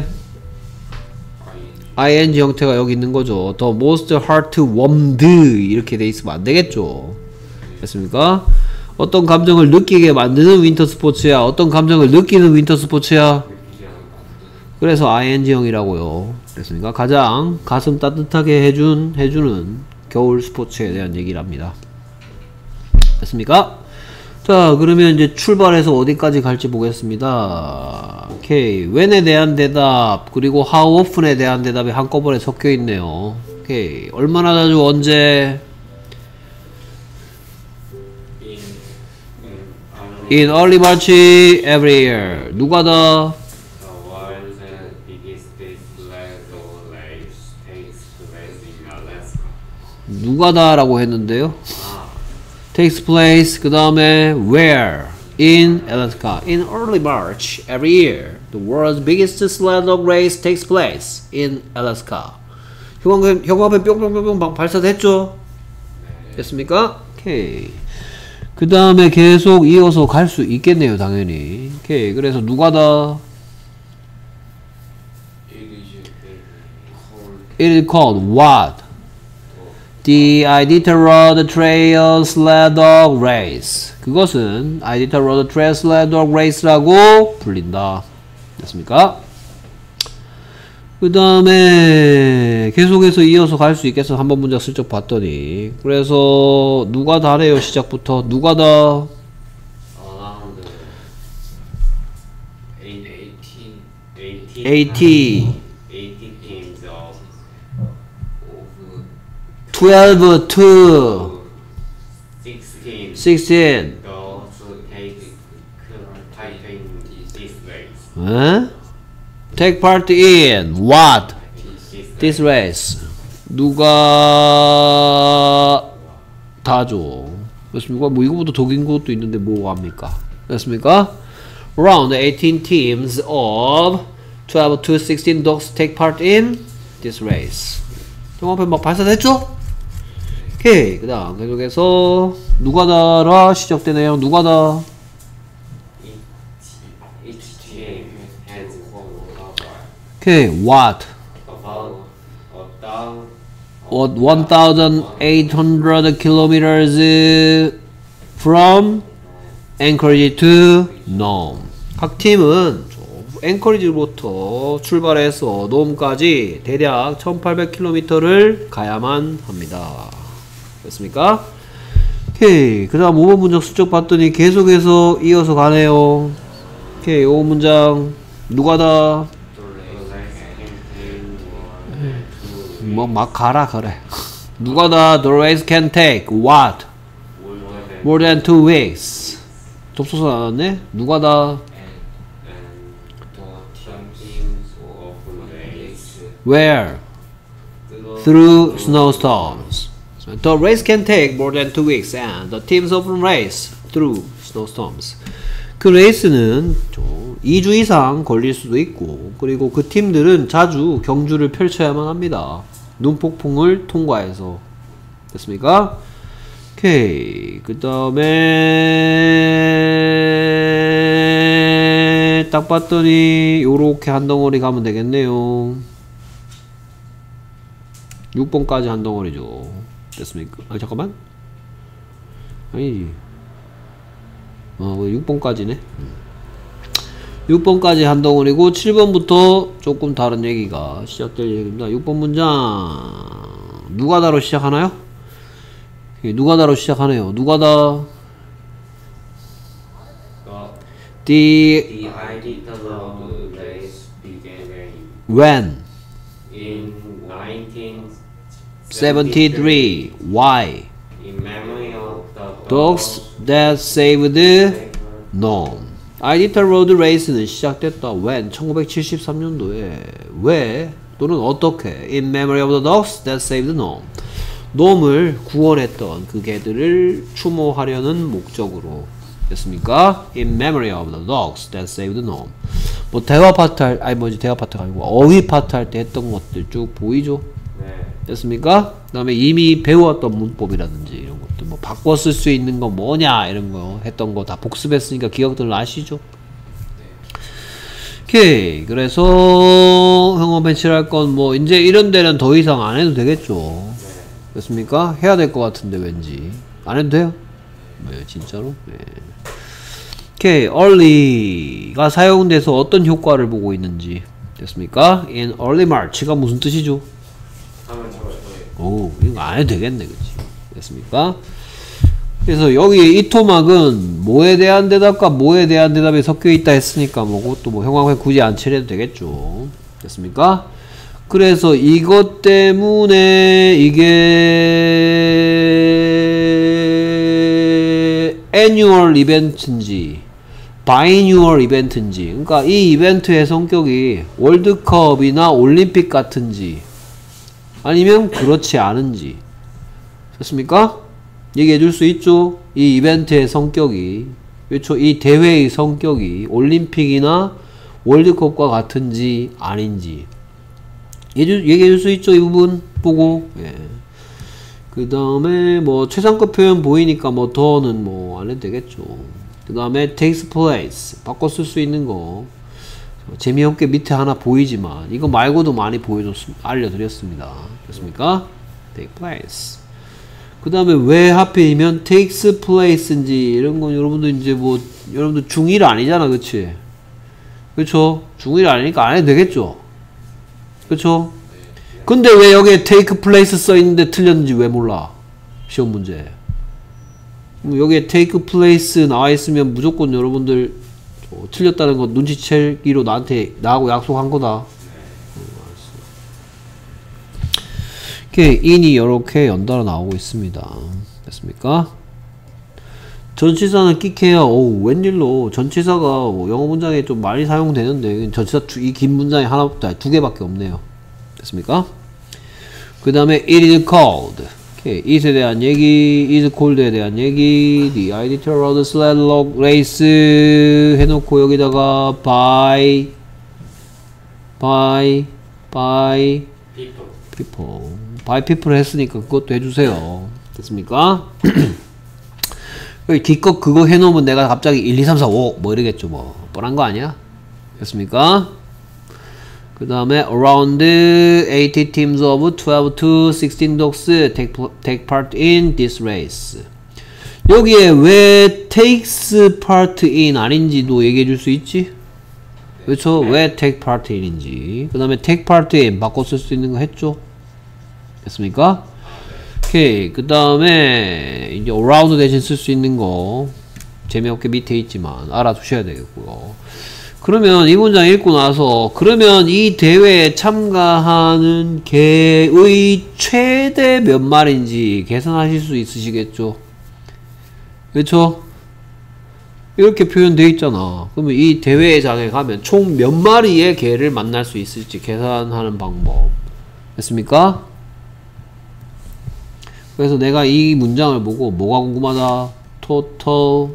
ing 형태가 여기 있는 거죠. The most heart warmed 이렇게 돼 있으면 안 되겠죠. 됐습니까? 어떤 감정을 느끼게 만드는 윈터 스포츠야? 어떤 감정을 느끼는 윈터 스포츠야? 그래서 ing형이라고요. 됐습니까? 가장 가슴 따뜻하게 해주는 겨울 스포츠에 대한 얘기를 합니다. 됐습니까? 자, 그러면 이제 출발해서 어디까지 갈지 보겠습니다. 오케이. when에 대한 대답, 그리고 how often에 대한 대답이 한꺼번에 섞여 있네요. 오케이. 얼마나 자주, 언제? In early March every year. 누가 더? The world's biggest sled race takes place in Alaska. 누가 다라고 했는데요. takes place. 그 다음에 where? In Alaska. In early March every year. The world's biggest sled dog race takes place in Alaska. 형광펜 뿅뿅뿅뿅 막 발사됐죠? 됐습니까? 오케이. 그 다음에 계속 이어서 갈 수 있겠네요, 당연히. 오케이. 그래서 누가 다? It is called what? The Iditarod Trail Sled Dog Race. 그것은 Iditarod Trail Sled Dog Race라고 불린다. 됐습니까? 그 다음에 계속해서 이어서 갈 수 있겠어. 한번 문장 슬쩍 봤더니. 그래서 누가 다래요, 시작부터. 누가 다? Around 80 teams of 12 to 16 those who take part in this race. 에? Take part in what? This race. 누가 다죠? 됐습니까? 뭐 이거보다 더 긴 것도 있는데 뭐 합니까? 됐습니까? Around 18 teams of 12 to 16 dogs take part in this race. 영화편 막 발사됐죠? 오케이. 그 다음 계속해서 누가 다라 시작되네요. 누가 다? Each team has 오케이. What? about 1,800 kilometers from Anchorage to Nome. 각 팀은 앵커리지부터 출발해서 놈까지 대략 1800km를 가야만 합니다. 됐습니까? 오케이. 그 다음 5번 문장 슬쩍 봤더니 계속해서 이어서 가네요. 오케이. 5번 문장 누가 다? 뭐 막 가라 그래. 누가 다? The race can take what? More than 2 weeks. 접속사 나왔네? 누가 다? Where? Through snowstorms. The race can take more than 2 weeks and the teams often race through snowstorms. 그 레이스는 좀 2주 이상 걸릴 수도 있고 그리고 그 팀들은 자주 경주를 펼쳐야만 합니다. 눈폭풍을 통과해서. 됐습니까? 오케이. 그 다음에 딱 봤더니 요렇게 한 덩어리 가면 되겠네요. 6번까지 한 덩어리죠. 됐습니까? 아 잠깐만. 아니지. 6번까지네. 6번까지 한 덩어리고 7번부터 조금 다른 얘기가 시작될 얘기입니다. 6번 문장 누가다로 시작하나요? 누가다로 시작하네요. 누가다. The Iditarod race began when in 73. Why? in memory of the Dogs that saved Nome. 아이디탈로드 레이스는 시작됐다. when? 1973년도에. 왜? 또는 어떻게? In memory of the dogs that saved Nome. 놈을 구원했던 그 개들을 추모하려는 목적으로. 됐습니까? In memory of the dogs that saved Nome. 뭐 대화 파트 할, 아니 뭐지 대화 파트가 아니고 어휘 파트 할 때 했던 것들 쭉 보이죠? 네. 됐습니까? 그 다음에 이미 배웠던 문법이라든지 이런 것들 뭐 바꿔 쓸 수 있는 거 뭐냐 이런 거 했던 거 다 복습했으니까 기억들 아시죠? 오케이. 그래서 형어 벤치할 건 뭐 이제 이런 데는 더 이상 안 해도 되겠죠? 됐습니까? 해야 될 것 같은데 왠지 안 해도 돼요? 네, 진짜로? 네. 오케이. early가 사용돼서 어떤 효과를 보고 있는지. 됐습니까? in early March가 무슨 뜻이죠? 하면 저거요. 오, 이거 안 해도 되겠네, 그치? 됐습니까? 그래서 여기 이 토막은 뭐에 대한 대답과 뭐에 대한 대답이 섞여 있다 했으니까 뭐 그것도 뭐 형광펜 굳이 안 칠해도 되겠죠. 됐습니까? 그래서 이것 때문에 이게 annual 이벤트인지 biannual 이벤트인지, 그러니까 이 이벤트의 성격이 월드컵이나 올림픽 같은지 아니면 그렇지 않은지. 됐습니까? 얘기해 줄 수 있죠? 이 이벤트의 성격이, 그렇죠? 이 대회의 성격이 올림픽이나 월드컵과 같은지 아닌지 얘기해 줄 수 있죠? 이 부분 보고. 예. 그 다음에 뭐 최상급 표현 보이니까 뭐 더는 뭐 안 해도 되겠죠. 그 다음에 takes place 바꿔 쓸 수 있는 거 재미없게 밑에 하나 보이지만 이거 말고도 많이 알려드렸습니다. 됐습니까? take place. 그 다음에 왜 하필이면 takes place인지 이런 건 여러분들 이제 뭐 여러분들 중1 아니잖아, 그치? 그쵸? 중1 아니니까 안 해도 되겠죠? 그쵸? 근데 왜 여기에 take place 써있는데 틀렸는지 왜 몰라? 시험 문제. 여기에 take place 나와있으면 무조건 여러분들 틀렸다는 거 눈치채기로 나하고 약속한 거다. 이렇게 in이 이렇게 연달아 나오고 있습니다. 됐습니까? 전치사는 끽해요. 오, 웬일로 전치사가 영어 문장에 좀 많이 사용되는데 전치사 이 긴 문장이 하나부터 두 개밖에 없네요. 됐습니까? 그 다음에 it is cold. 오케이. it에 대한 얘기, is cold에 대한 얘기, the Iditarod sled log race 해놓고 여기다가 by people by people 했으니까 그것도 해주세요. 됐습니까? 기껏 그거 해놓으면 내가 갑자기 1, 2, 3, 4, 5 뭐 이러겠죠. 뭐 뻔한 거 아니야? 됐습니까? 그 다음에 around 80 teams of 12 to 16 dogs take part in this race. 여기에 왜 takes part in 아닌지도 얘기해 줄 수 있지? 그렇죠? 왜 take part in인지. 그 다음에 take part in 바꿔 쓸 수 있는 거 했죠? 됐습니까? 오케이. 그 다음에 이제 around 대신 쓸 수 있는 거 재미없게 밑에 있지만 알아두셔야 되겠고요. 그러면 이 문장 읽고 나서 그러면 이 대회에 참가하는 개의 최대 몇 마리인지 계산하실 수 있으시겠죠? 그렇죠? 이렇게 표현되어 있잖아. 그러면 이 대회장에 가면 총 몇 마리의 개를 만날 수 있을지 계산하는 방법. 됐습니까? 그래서 내가 이 문장을 보고 뭐가 궁금하다? Total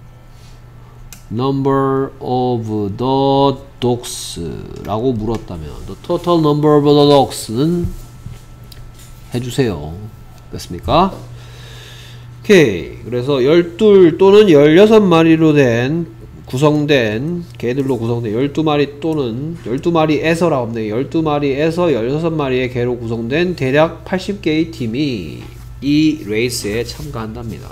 number of the dogs 라고 물었다면 the total number of the dogs는 해주세요. 됐습니까? 오케이. 그래서 12 또는 16마리로 구성된 개들로 구성된 12마리 또는 12마리에서라고 하네요. 12마리에서 16마리의 개로 구성된 대략 80개의 팀이 이 레이스에 참가한답니다.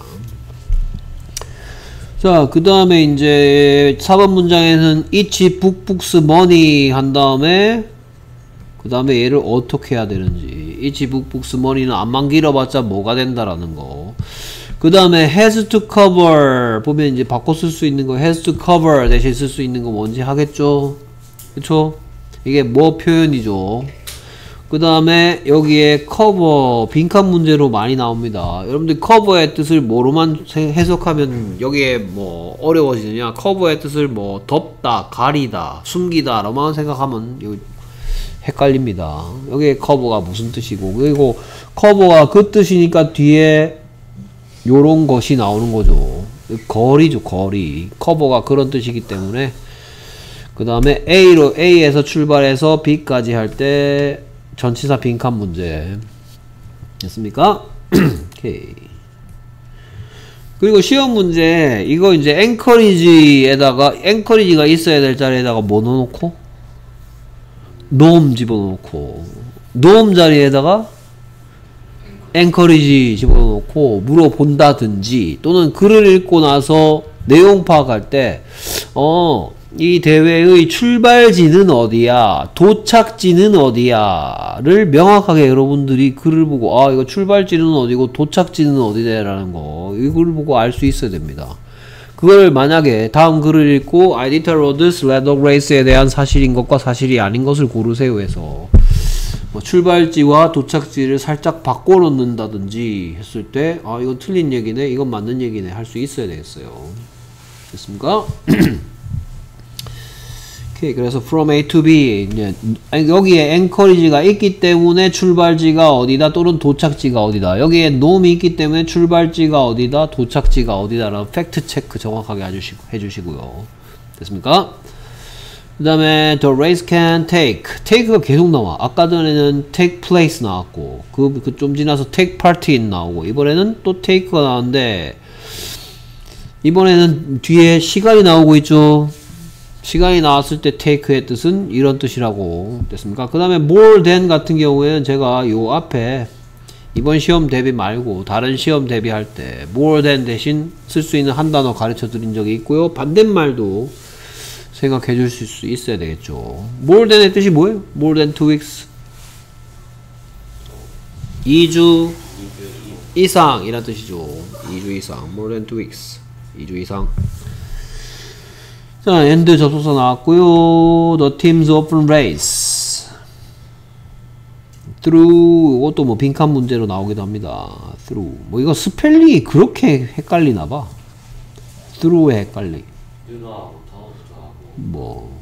자, 그 다음에 이제 4번 문장에는 each book books money 한 다음에 그 다음에 얘를 어떻게 해야 되는지 each book books money는 안만 길어봤자 뭐가 된다라는 거. 그 다음에 has to cover 보면 이제 바꿔 쓸 수 있는 거 has to cover 대신 쓸 수 있는 거 뭔지 하겠죠? 그쵸? 이게 뭐 표현이죠? 그 다음에 여기에 cover 빈칸 문제로 많이 나옵니다. 여러분들 cover의 뜻을 뭐로만 해석하면 여기에 뭐 어려워지느냐? cover의 뜻을 뭐 덮다, 가리다, 숨기다 로만 생각하면 여기 헷갈립니다. 여기에 cover가 무슨 뜻이고 그리고 cover가 그 뜻이니까 뒤에 요런 것이 나오는 거죠. 거리죠, 거리. 커버가 그런 뜻이기 때문에. 그 다음에 A에서 출발해서 B까지 할 때 전치사 빈칸 문제. 됐습니까? 오케이. 그리고 시험 문제, 이거 이제 앵커리지가 있어야 될 자리에다가 뭐 넣어놓고? 노음 집어넣고. 노음 자리에다가 encourage 집어넣고 물어본다든지 또는 글을 읽고 나서 내용 파악할 때 이 대회의 출발지는 어디야 도착지는 어디야 를 명확하게 여러분들이 글을 보고 아 이거 출발지는 어디고 도착지는 어디다 라는 거 이걸 보고 알 수 있어야 됩니다. 그걸 만약에 다음 글을 읽고 Iditarod sled race에 대한 사실인 것과 사실이 아닌 것을 고르세요 해서 뭐 출발지와 도착지를 살짝 바꿔놓는다든지 했을 때 아 이건 틀린 얘기네 이건 맞는 얘기네 할 수 있어야 되겠어요. 됐습니까? 오케이. 그래서 from A to B 이제 여기에 encourage가 있기 때문에 출발지가 어디다 또는 도착지가 어디다 여기에 놈이 있기 때문에 출발지가 어디다 도착지가 어디다 라는 팩트 체크 정확하게 해주시고요. 됐습니까? 그 다음에 the race can take가 계속 나와. 아까 전에는 take place 나왔고 그 좀 지나서 take part in 나오고 이번에는 또 take가 나왔는데 이번에는 뒤에 시간이 나오고 있죠. 시간이 나왔을 때 take의 뜻은 이런 뜻이라고 됐습니까? 그 다음에 more than 같은 경우에는 제가 요 앞에 이번 시험 대비 말고 다른 시험 대비할 때 more than 대신 쓸 수 있는 한 단어 가르쳐 드린 적이 있고요. 반대말도 생각해 주실 수 있어야 되겠죠. more than의 뜻이 뭐예요? more than 2 weeks 2주 이상 이란 뜻이죠. 2주 이상 more than 2 weeks 2주 이상. 자, end 접속사 나왔고요. The teams often race through 이것도 뭐 빈칸 문제로 나오기도 합니다. through 뭐 이거 스펠링이 그렇게 헷갈리나봐. through에 헷갈리. 뭐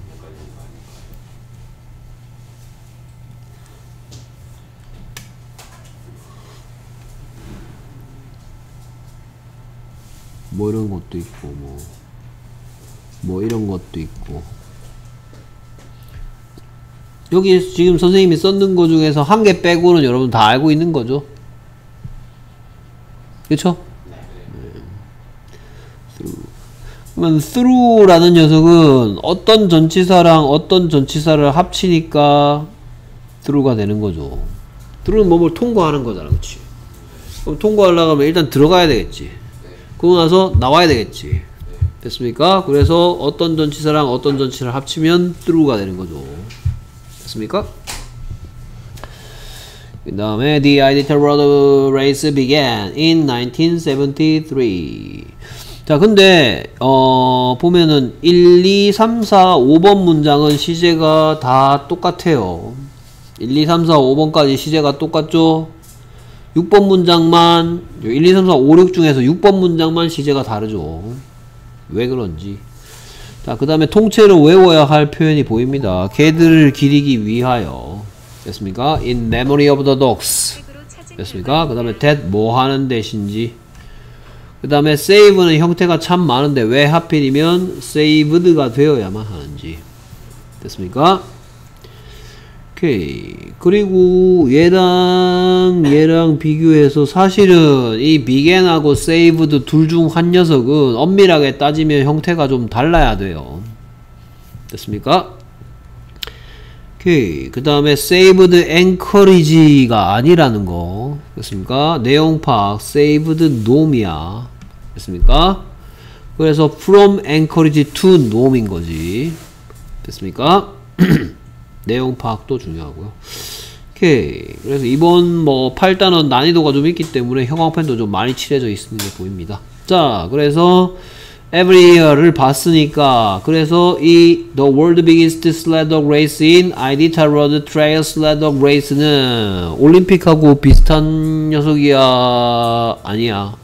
이런 것도 있고 뭐 이런 것도 있고 여기 지금 선생님이 썼는 거 중에서 한 개 빼고는 여러분 다 알고 있는 거죠. 그쵸? 그러면 through라는 녀석은 어떤 전치사랑 어떤 전치사를 합치니까 through가 되는 거죠. through는 뭐뭘 통과하는 거잖아. 그치? 그럼 통과하려고 하면 일단 들어가야 되겠지. 그러고 나서 나와야 되겠지. 됐습니까? 그래서 어떤 전치사랑 어떤 전치사를 합치면 through가 되는 거죠. 됐습니까? 그 다음에 The Iditarod race began in 1973. 자, 근데 보면은 1, 2, 3, 4, 5번 문장은 시제가 다 똑같아요. 1, 2, 3, 4, 5번까지 시제가 똑같죠? 6번 문장만 1, 2, 3, 4, 5, 6 중에서 6번 문장만 시제가 다르죠. 왜 그런지. 자, 그 다음에 통째로 외워야 할 표현이 보입니다. 개들을 기리기 위하여. 됐습니까? In memory of the dogs. 됐습니까? 그 다음에 that 뭐 하는 대신지. 그 다음에 save는 형태가 참 많은데 왜 하필이면 saved가 되어야만 하는지. 됐습니까? 오케이. 그리고 얘랑 비교해서 사실은 이 began하고 saved 둘 중 한 녀석은 엄밀하게 따지면 형태가 좀 달라야 돼요. 됐습니까? 오케이. 그 다음에 saved encourage가 아니라는 거. 됐습니까? 내용 파악 saved 놈이야. 됐습니까? 그래서 from encourage to 놈인 거지. 됐습니까? 내용 파악도 중요하고요. 오케이. 그래서 이번 뭐 8단원 난이도가 좀 있기 때문에 형광펜도 좀 많이 칠해져 있는 게 보입니다. 자, 그래서 every year를 봤으니까 그래서 이 the world biggest sled dog race in Iditarod Road Trail sled dog race는 올림픽하고 비슷한 녀석이야? 아니야?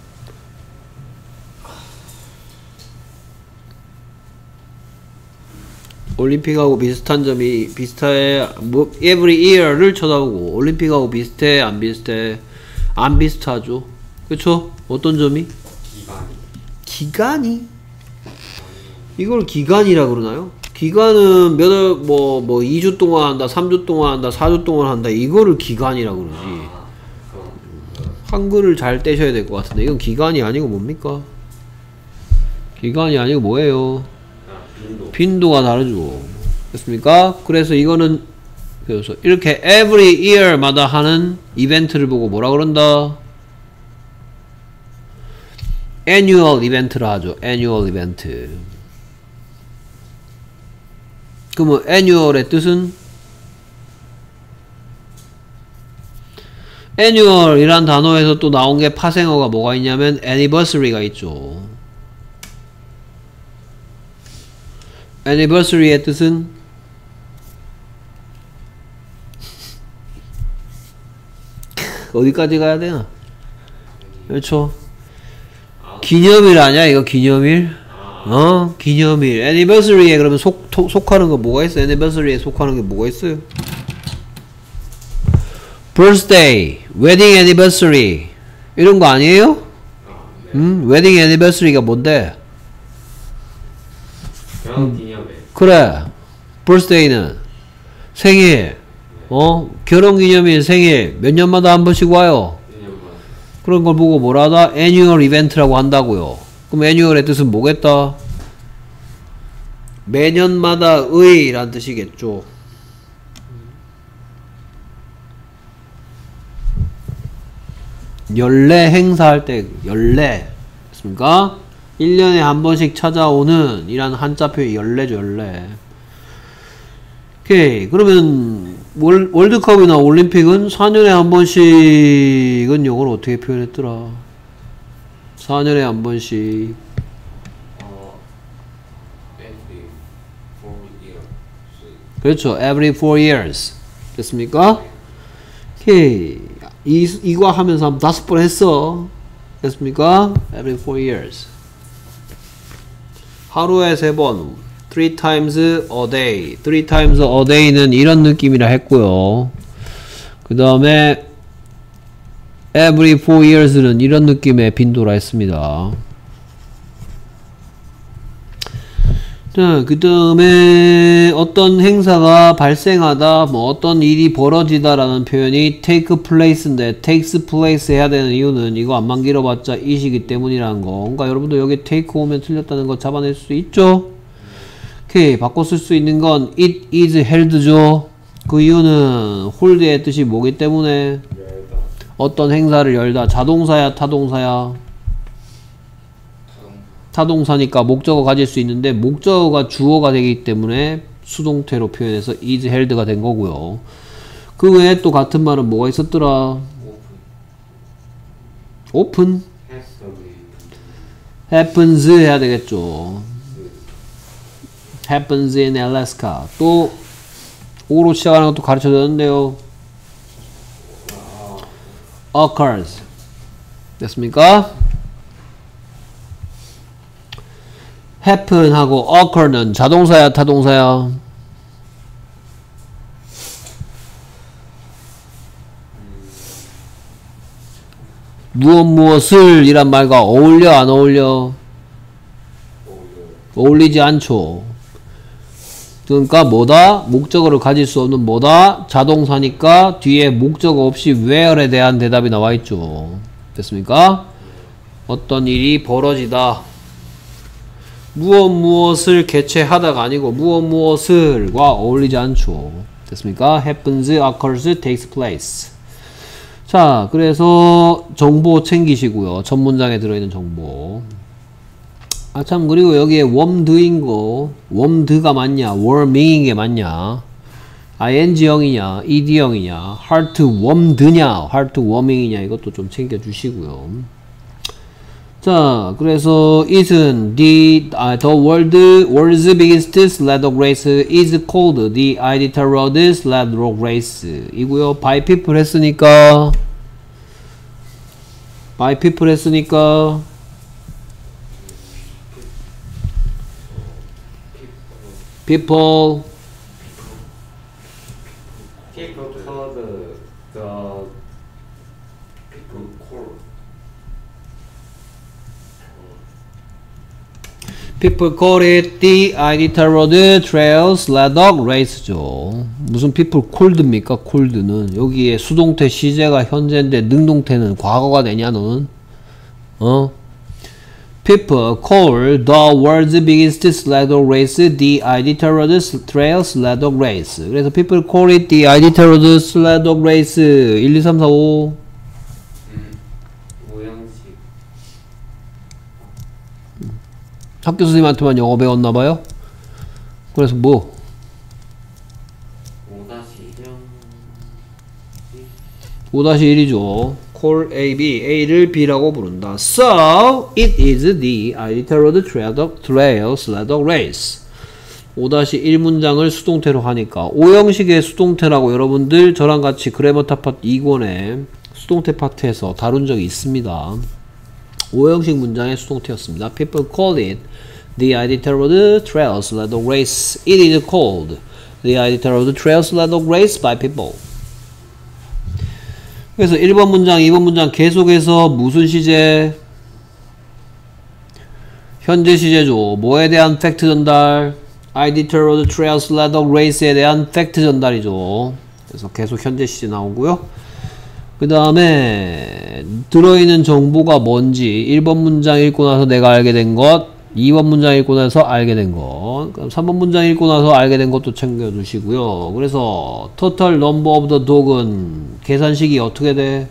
올림픽하고 비슷한 점이 비슷해. 뭐 every year를 쳐다보고 올림픽하고 비슷해? 안 비슷해? 안 비슷하죠. 그쵸? 어떤 점이? 기간이? 이걸 기간이라 그러나요? 기간은 뭐 2주 동안 한다, 3주 동안 한다, 4주 동안 한다. 이거를 기간이라 그러지. 한글을 잘 떼셔야 될 것 같은데 이건 기간이 아니고 뭡니까? 기간이 아니고 뭐예요? 빈도가 다르죠. 됐습니까? 그래서 이거는 그래서 이렇게 every year마다 하는 이벤트를 보고 뭐라 그런다? annual 이벤트라 하죠. annual 이벤트. 그러면 annual의 뜻은 annual이란 단어에서 또 나온 게 파생어가 뭐가 있냐면 anniversary가 있죠. anniversary의 뜻은 어디까지 가야 되나? 그렇죠. 기념일 아니야? 이거 기념일? 기념일. anniversary에 그러면 속하는 거 뭐가 있어? anniversary에 속하는 게 뭐가 있어요? birthday, wedding anniversary 이런 거 아니에요? wedding anniversary가 뭔데? 그래. birthday는 생일. 결혼기념일, 생일 몇 년마다 한 번씩 와요. 그런 걸 보고 뭐라 하다? annual event라고 한다고요. 그럼 annual의 뜻은 뭐겠다? 매년마다의 란 뜻이겠죠. 연례 행사할 때 연례 됐습니까? 1년에 한 번씩 찾아오는 이란 한자표의 연례죠. 연례. 오케이. 그러면 월드컵이나 올림픽은 4년에 한 번씩은 이걸 어떻게 표현했더라? 4년에 한 번씩. 그렇죠. every 4 years. 됐습니까? 오케이. 이거 하면서 한 5번 했어. 됐습니까? every 4 years. 하루에 3번. 3 times a day. 3 times a day는 이런 느낌이라 했고요. 그 다음에 every 4 years는 이런 느낌의 빈도라 했습니다. 자, 그 다음에 어떤 행사가 발생하다, 뭐 어떤 일이 벌어지다 라는 표현이 take place인데 takes place 해야 되는 이유는 이거 안만 길어봤자 it이기 때문이라는 거. 그러니까 여러분도 여기 take 오면 틀렸다는 거 잡아낼 수 있죠? 오케이. 바꿔 쓸 수 있는 건 it is held죠. 그 이유는 hold의 뜻이 뭐기 때문에? 어떤 행사를 열다. 자동사야 타동사야? 타동사니까 목적어 가질 수 있는데 목적어가 주어가 되기 때문에 수동태로 표현해서 is held가 된 거고요. 그 외에 또 같은 말은 뭐가 있었더라? open? happens 해야 되겠죠. happens in Alaska. 또 O로 시작하는 것도 가르쳐줬는데요. occurs. 됐습니까? happen 하고 occur는 자동사야 타동사야? 무엇을 이란 말과 어울려 안 어울려? 어울리지 않죠. 그러니까 뭐다? 목적어를 가질 수 없는 뭐다? 자동사니까 뒤에 목적어 없이 where에 대한 대답이 나와 있죠. 됐습니까? 어떤 일이 벌어지다. 무엇을 개최하다가 아니고 무엇을과 어울리지 않죠. 됐습니까? happens, occurs, takes place. 자, 그래서 정보 챙기시고요. 첫 문장에 들어있는 정보. 아, 참, 그리고 여기에 warmed인 거, warmed가 맞냐, warming 게 맞냐, ing형이냐, ed형이냐, heartwarmed냐, heartwarming이냐, 이것도 좀 챙겨주시고요. 자, 그래서 it은 the world's biggest sled dog race is called the Iditarod sled dog race 이고요. by people 했으니까 people People call the people call. people call it the Iditarod trail sled dog race죠. 무슨 people called입니까? called는 여기에 수동태 시제가 현재인데 능동태는 과거가 되냐 너는? People call the world's biggest sled dog race the Iditarod trail sled dog race. 그래서 people call it the Iditarod sled dog race. 1, 2, 3, 4, 5. 오형식. 학교 선생님한테만 영어 배웠나봐요? 그래서 뭐? 5-1이죠. call A, B, A를 B라고 부른다. So, it is the Iditarod trail sled dog race. 5-1 문장을 수동태로 하니까 5형식의 수동태라고 여러분들 저랑 같이 그래머타 파트 2권의 수동태 파트에서 다룬 적이 있습니다. 5형식 문장의 수동태였습니다. People call it the Iditarod trail sled dog race. It is called the Iditarod trail sled dog race by people. 그래서 1번 문장, 2번 문장 계속해서 무슨 시제? 현재 시제죠. 뭐에 대한 팩트 전달? Iditarod trail sled dog race에 대한 팩트 전달이죠. 그래서 계속 현재 시제 나오고요. 그 다음에 들어있는 정보가 뭔지 1번 문장 읽고 나서 내가 알게 된 것, 2번 문장 읽고 나서 알게 된 것, 3번 문장 읽고 나서 알게 된 것도 챙겨주시고요. 그래서 total number of the dog은 계산식이 어떻게 돼?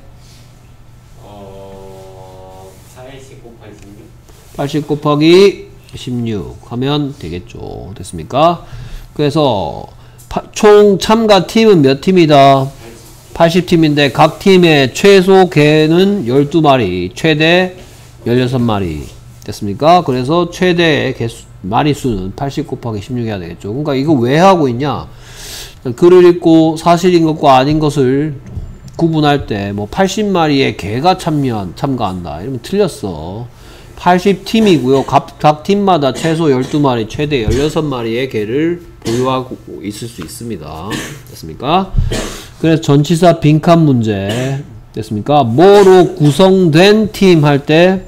40 곱하기 16. 80 곱하기 16 하면 되겠죠. 됐습니까? 그래서 총 참가 팀은 몇 팀이다? 80팀인데 각 팀의 최소 개는 12마리, 최대 16마리. 됐습니까? 그래서 최대의 마리수는 80 곱하기 16 해야 되겠죠. 그러니까 이거 왜 하고 있냐? 글을 읽고 사실인 것과 아닌 것을 구분할 때 뭐 80마리의 개가 참가한다. 이러면 틀렸어. 80팀이고요. 각 팀마다 최소 12마리, 최대 16마리의 개를 보유하고 있을 수 있습니다. 됐습니까? 그래서 전치사 빈칸 문제. 됐습니까? 뭐로 구성된 팀 할 때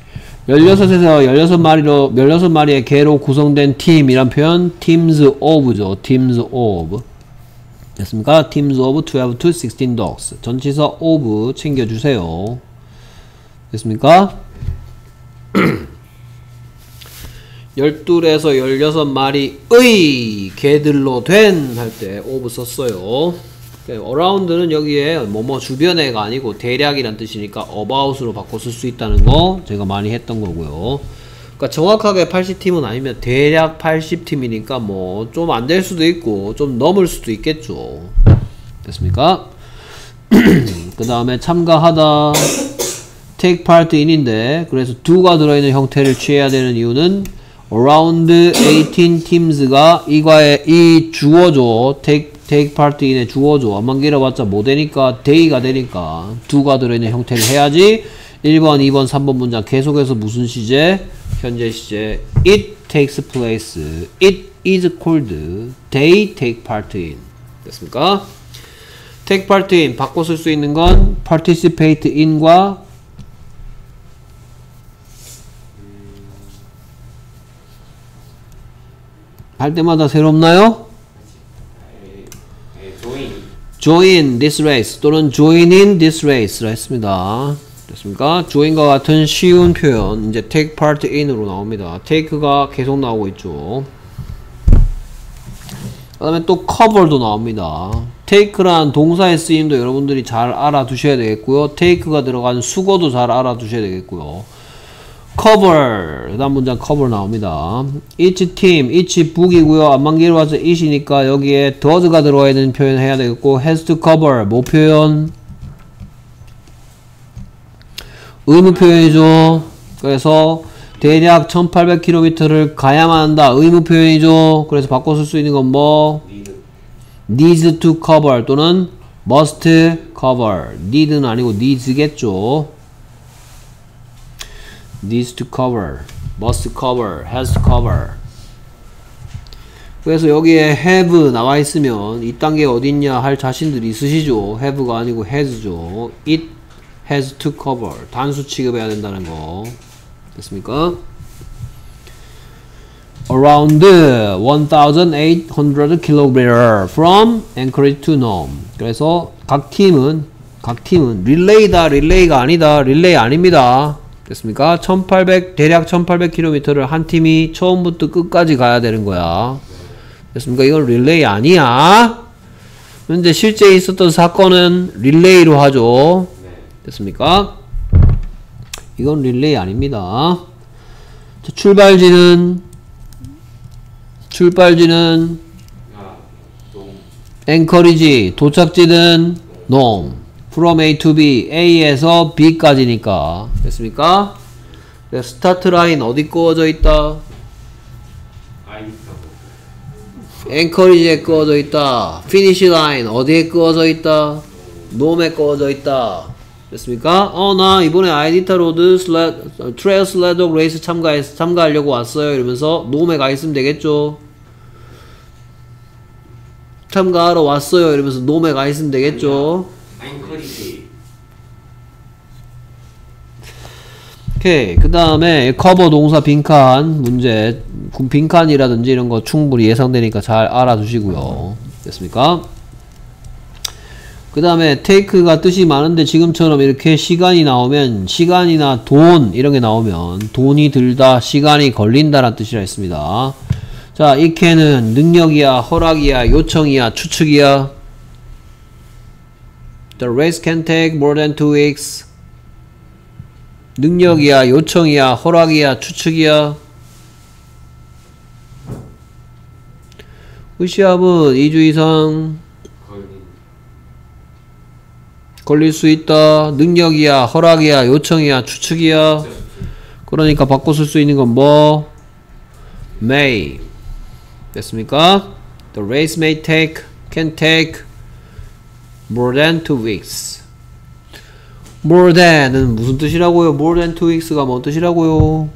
16에서 16마리의 개로 구성된 팀이란 표현 teams of죠. teams of. 됐습니까? teams of 12 to 16 dogs. 전치사 of 챙겨주세요. 됐습니까? 12에서 16마리의 개들로 된 할 때 of 썼어요. around는 여기에 뭐뭐 주변에가 아니고 대략이란 뜻이니까 about으로 바꿔 쓸 수 있다는 거 제가 많이 했던 거고요. 그러니까 정확하게 80팀은 아니면 대략 80팀이니까 뭐 좀 안 될 수도 있고 좀 넘을 수도 있겠죠. 됐습니까? 그 다음에 참가하다 take part in인데 그래서 do가 들어있는 형태를 취해야 되는 이유는 around 18 teams가 이 주어죠. take part in의 주어죠. 안만 길어봤자 뭐 되니까 day가 되니까 do가 들어있는 형태를 해야지. 1번, 2번, 3번 문장 계속해서 무슨 시제? 현재 시제. It takes place. It is called. They take part in. 됐습니까? take part in 바꿔 쓸 수 있는 건 participate in과 할 때마다 새롭나요? join. join this race 또는 join in this race라 했습니다. 됐습니까? join과 같은 쉬운 표현 이제 take part in으로 나옵니다. take가 계속 나오고 있죠. 그 다음에 또 cover도 나옵니다. take란 동사의 쓰임도 여러분들이 잘 알아두셔야 되겠고요. take가 들어간 수거도 잘 알아두셔야 되겠고요. cover 그 다음 문장 cover 나옵니다. each team, each book이고요. 안만기로 와서 it이니까 여기에 does가 들어가야 되는 표현 해야 되겠고 has to cover 뭐 표현? 의무 표현이죠. 그래서 대략 1800km를 가야만 한다. 의무 표현이죠. 그래서 바꿔 쓸 수 있는 건 뭐? needs to cover 또는 must cover. need는 아니고 needs겠죠. needs to cover, must cover, has to cover. 그래서 여기에 have 나와 있으면 이 단계 어디 있냐 할 자신들이 있으시죠. have가 아니고 has죠. it has to cover. 단수 취급해야 된다는 거. 됐습니까? Around 1,800 km from Anchorage to Nome. 그래서 각 팀은 릴레이다, 릴레이가 아니다, 릴레이 아닙니다. 됐습니까? 대략 1800km를 한 팀이 처음부터 끝까지 가야 되는 거야. 됐습니까? 이건 릴레이 아니야. 근데 실제 있었던 사건은 릴레이로 하죠. 됐습니까? 이건 릴레이 아닙니다. 자, 출발지는 앵커리지, 도착지는 Nome. From A to B, A에서 B까지니까. 됐습니까? 스타트 라인 어디 꺼져 있다? 앵커리지에 꺼져 있다. 피니시 라인 어디에 꺼져 있다? Nome에 꺼져 있다. 됐습니까? 나 이번에 아이디타 로드 트레일 슬레드 레이스 참가하려고 왔어요. 이러면서 Nome에 가 있으면 되겠죠? 참가하러 왔어요. 이러면서 Nome에 가 있으면 되겠죠? 오케이. 그 다음에 커버 동사 빈칸 문제, 빈칸이라든지 이런 거 충분히 예상되니까 잘 알아두시고요. 됐습니까? 그 다음에 take가 뜻이 많은데 지금처럼 이렇게 시간이 나오면, 시간이나 돈 이런 게 나오면 돈이 들다, 시간이 걸린다란 뜻이라 했습니다. 자, 이 캔은 능력이야, 허락이야, 요청이야, 추측이야. The race can take more than 2 weeks. 능력이야, 요청이야, 허락이야, 추측이야. 그 시합은 2주 이상 걸릴 수 있다. 능력이야, 허락이야, 요청이야, 추측이야. 그러니까 바꿔 쓸 수 있는 건 뭐? may. 됐습니까? The race may take, can take more than 2 weeks. more than은 무슨 뜻이라고요? more than 2 weeks가 뭔 뜻이라고요?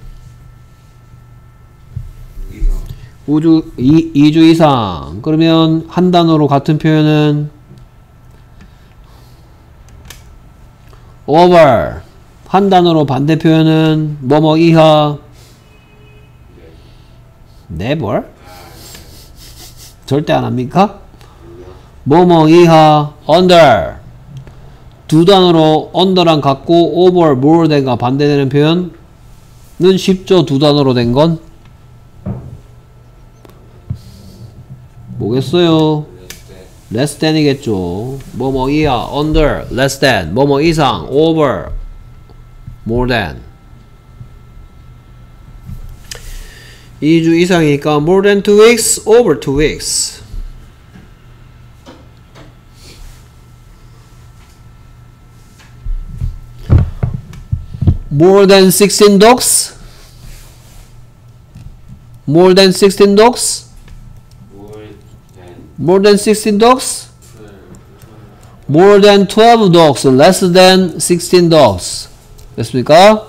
2주 이상. 그러면 한 단어로 같은 표현은 over. 한 단어로 반대 표현은 뭐뭐 이하. never? 절대 안 합니까? 뭐뭐 이하 under. 두 단어로 under랑 같고 over, more than과 반대되는 표현은 쉽죠. 두 단어로 된 건 뭐겠어요? less than이겠죠. 뭐뭐 이하 under, less than. 뭐뭐 이상 over, more than. 2주 이상이니까 more than 2 weeks, over 2 weeks. more than 16 dogs? more than 16 dogs? more than 16 dogs? more than 12 dogs, less than 16 dogs. 됐습니까?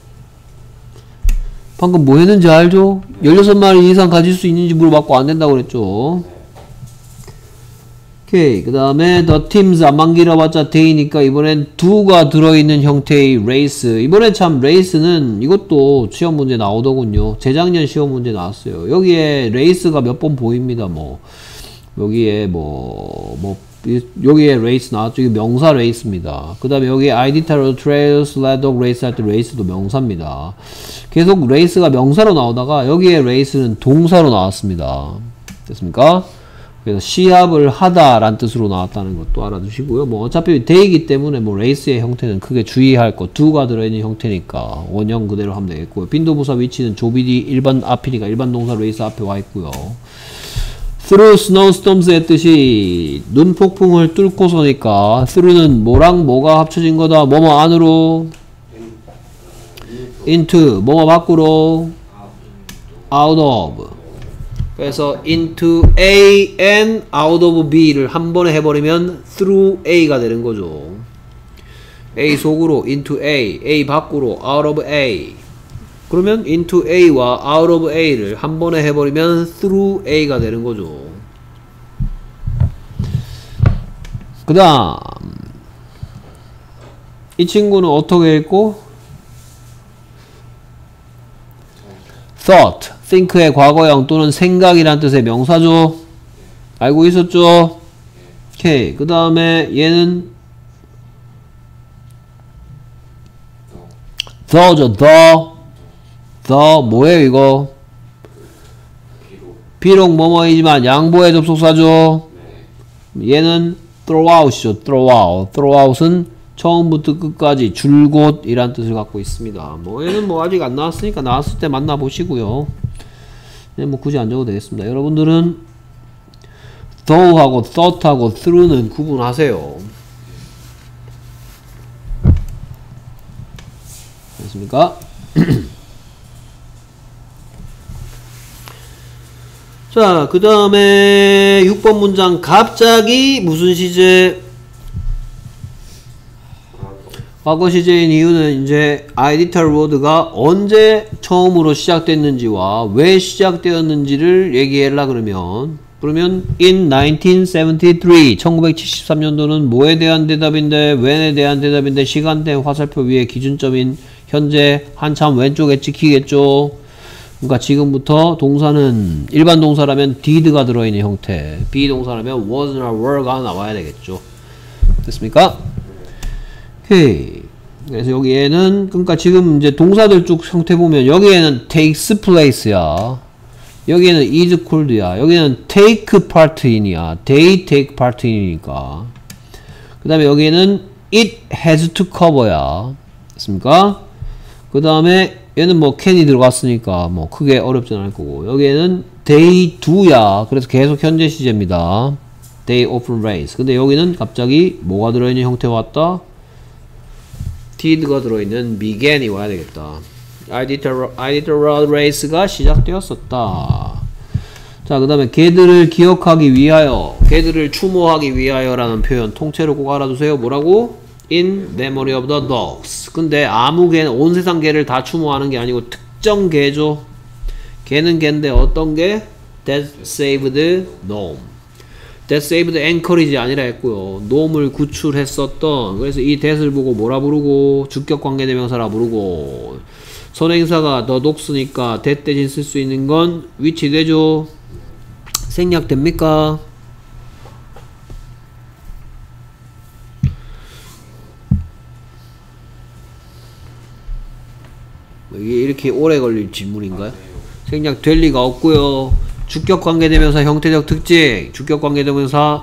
방금 뭐 했는지 알죠? 16마리 이상 가질 수 있는지 물어봤고 안 된다고 그랬죠. 오케이. 그 다음에 the teams 안만 길어봤자 day니까 이번엔 do가 들어있는 형태의 race. 이번엔 참 race는 이것도 시험 문제 나오더군요. 재작년 시험 문제 나왔어요. 여기에 race가 몇 번 보입니다. 뭐 여기에 여기에 race 나왔죠. 이게 명사 race입니다. 그 다음에 여기에 아이디타로 trail, sled dog race 할 때 race도 명사입니다. 계속 race가 명사로 나오다가 여기에 race는 동사로 나왔습니다. 됐습니까? 그래서 시합을 하다 라는 뜻으로 나왔다는 것도 알아두시고요. 뭐 어차피 day이기 때문에 뭐 race의 형태는 크게 주의할 거 do가 들어있는 형태니까 원형 그대로 하면 되겠고요. 빈도부사 위치는 조비디 일반 앞이니까 일반 동사 race 앞에 와 있고요. through snowstorms의 뜻이 눈폭풍을 뚫고서니까 through는 뭐랑 뭐가 합쳐진 거다. 뭐뭐 안으로 into 뭐뭐 밖으로 out of. 그래서 into A and out of B를 한 번에 해버리면 through A가 되는 거죠. A 속으로 into A, A 밖으로 out of A. 그러면 into A와 out of A를 한 번에 해버리면 through A가 되는 거죠. 그 다음 이 친구는 어떻게 읽고? thought, think의 과거형 또는 생각이란 뜻의 명사죠. 알고 있었죠? 오케이. 그 다음에 얘는 the죠. the 뭐예요 이거? 비록 뭐뭐이지만 양보의 접속사죠. 얘는 throughout이죠. throughout은 처음부터 끝까지 줄곧 이란 뜻을 갖고 있습니다. 뭐 얘는 뭐 아직 안 나왔으니까 나왔을 때 만나보시고요. 뭐 굳이 안 적어도 되겠습니다. 여러분들은 though하고 thought하고 through는 구분하세요. 됐습니까? 자, 그 다음에 6번 문장 갑자기 무슨 시제? 과거 시제인 이유는 이제 아이디탈 워드가 언제 처음으로 시작됐는지와 왜 시작되었는지를 얘기해라 그러면 in 1973 1973년도는 뭐에 대한 대답인데 when에 대한 대답인데 시간대 화살표 위에 기준점인 현재 한참 왼쪽에 찍히겠죠. 그러니까 지금부터 동사는 일반 동사라면 did가 들어있는 형태, 비동사라면 was나 were가 나와야 되겠죠. 됐습니까? 오케이. 그래서 여기에는 그러니까 지금 이제 동사들 쭉 형태 보면 여기에는 takes place야. 여기에는 is called야. 여기는 take part in이야. they take part in이니까. 그 다음에 여기에는 it has to cover야. 됐습니까? 그 다음에 얘는 뭐 can이 들어갔으니까 뭐 크게 어렵진 않을 거고. 여기에는 they do야. 그래서 계속 현재 시제입니다. they often race. 근데 여기는 갑자기 뭐가 들어있는 형태 왔다? did가 들어있는 began이 와야 되겠다. 아이디터럴 race가 시작되었었다. 자, 그 다음에 걔들을 기억하기 위하여, 걔들을 추모하기 위하여 라는 표현 통째로 꼭 알아두세요. 뭐라고? in memory of the dogs. 근데 아무 개는 온 세상 개를 다 추모하는 게 아니고 특정 개죠. 개는 개인데 어떤 개? that saved Noam. that saved Anchorage이 아니라 했고요. 놈을 구출했었던. 그래서 이 that을 보고 뭐라 부르고? 주격관계대명사라 부르고. 선행사가 the dogs니까 that 대신 쓸 수 있는 건 which 되죠. 생략됩니까? 이게 이렇게 오래 걸릴 질문인가요? 생략될 리가 없고요. 주격관계대명사 형태적 특징. 주격관계대명사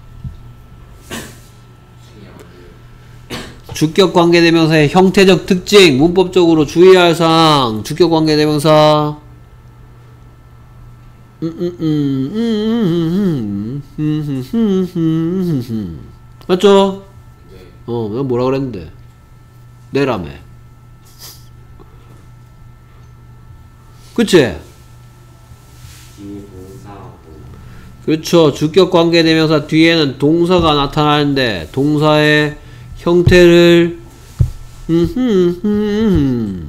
주격관계대명사의 형태적 특징. 문법적으로 주의할 사항. 주격관계대명사 맞죠? 내가 뭐라 그랬는데? 내라며. 그치? 그렇죠. 주격관계대명사 뒤에는 동사가 나타나는데 동사의 형태를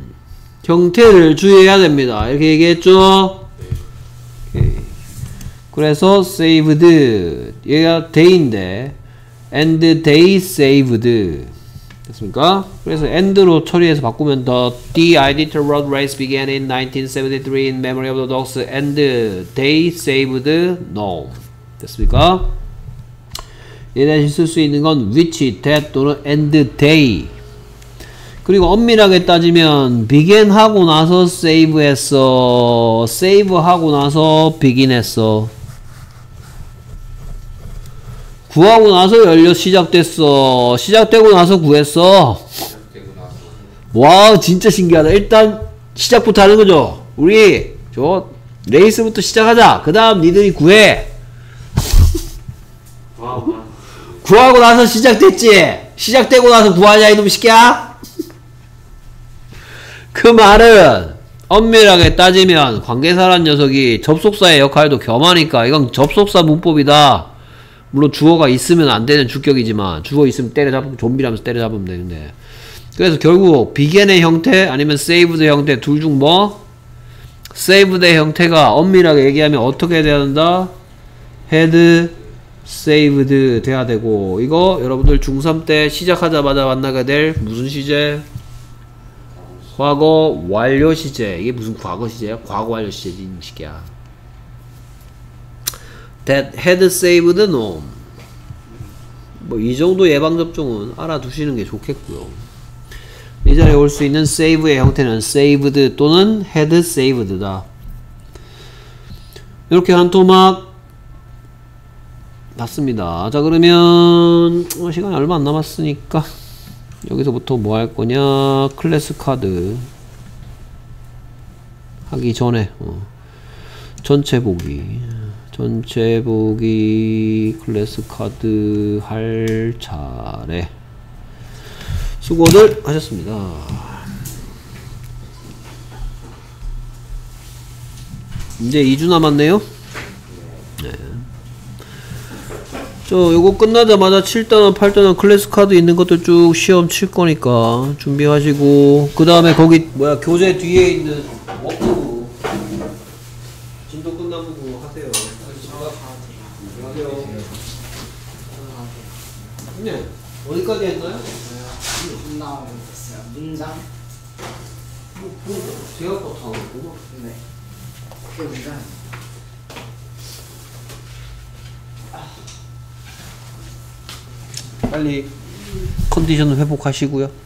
형태를 주의해야 됩니다. 이렇게 얘기했죠? 오케이. 그래서 saved 얘가 they인데 and they saved 됐습니까? 그래서 and로 처리해서 바꾸면 the Iditarod road race began in 1973 in memory of the dogs and they saved no 됐습니까? 얘 대신 쓸 수 있는 건 which, that 또는 and they. 그리고 엄밀하게 따지면 begin 하고 나서 save 했어, save 하고 나서 begin 했어, 구하고 나서 열려 시작됐어, 시작되고 나서 구했어. 와 진짜 신기하다. 일단 시작부터 하는 거죠. 우리 저 레이스부터 시작하자. 그 다음 니들이 구해. 구하고 나서 시작됐지. 시작되고 나서 구하냐 이놈 새끼야. 그 말은 엄밀하게 따지면 관계사란 녀석이 접속사의 역할도 겸하니까 이건 접속사 문법이다. 물론 주어가 있으면 안 되는 주격이지만 주어 있으면 때려잡으면 좀비라면서 때려잡으면 되는데, 그래서 결국 begin의 형태 아니면 saved 형태 둘 중 뭐? saved의 형태가 엄밀하게 얘기하면 어떻게 돼야 된다? had saved 돼야 되고, 이거 여러분들 중3 때 시작하자마자 만나게 될 무슨 시제? 과거 완료 시제. 이게 무슨 과거 시제야? 과거 완료 시제지 이 새끼야. That had saved no. 뭐 이 정도 예방접종은 알아두시는 게 좋겠고요. 이 자리에 올 수 있는 save의 형태는 saved 또는 had saved다. 이렇게 한 토막 봤습니다. 자 그러면 시간이 얼마 안 남았으니까 여기서부터 뭐 할 거냐, 클래스 카드 하기 전에 전체 보기 클래스 카드 할 차례. 수고들 하셨습니다. 이제 2주 남았네요. 네. 요거 끝나자마자 7단원 8단원 클래스 카드 있는 것들 쭉 시험 칠 거니까 준비하시고, 그 다음에 거기 뭐야 교재 뒤에 있는 워크 진도 끝난 부분 하세요. 네. 어디까지 했나요? 나오고 있어요. 문장. 제가 또 다 하고. 네. 그게 문장. 빨리 컨디션 회복하시고요.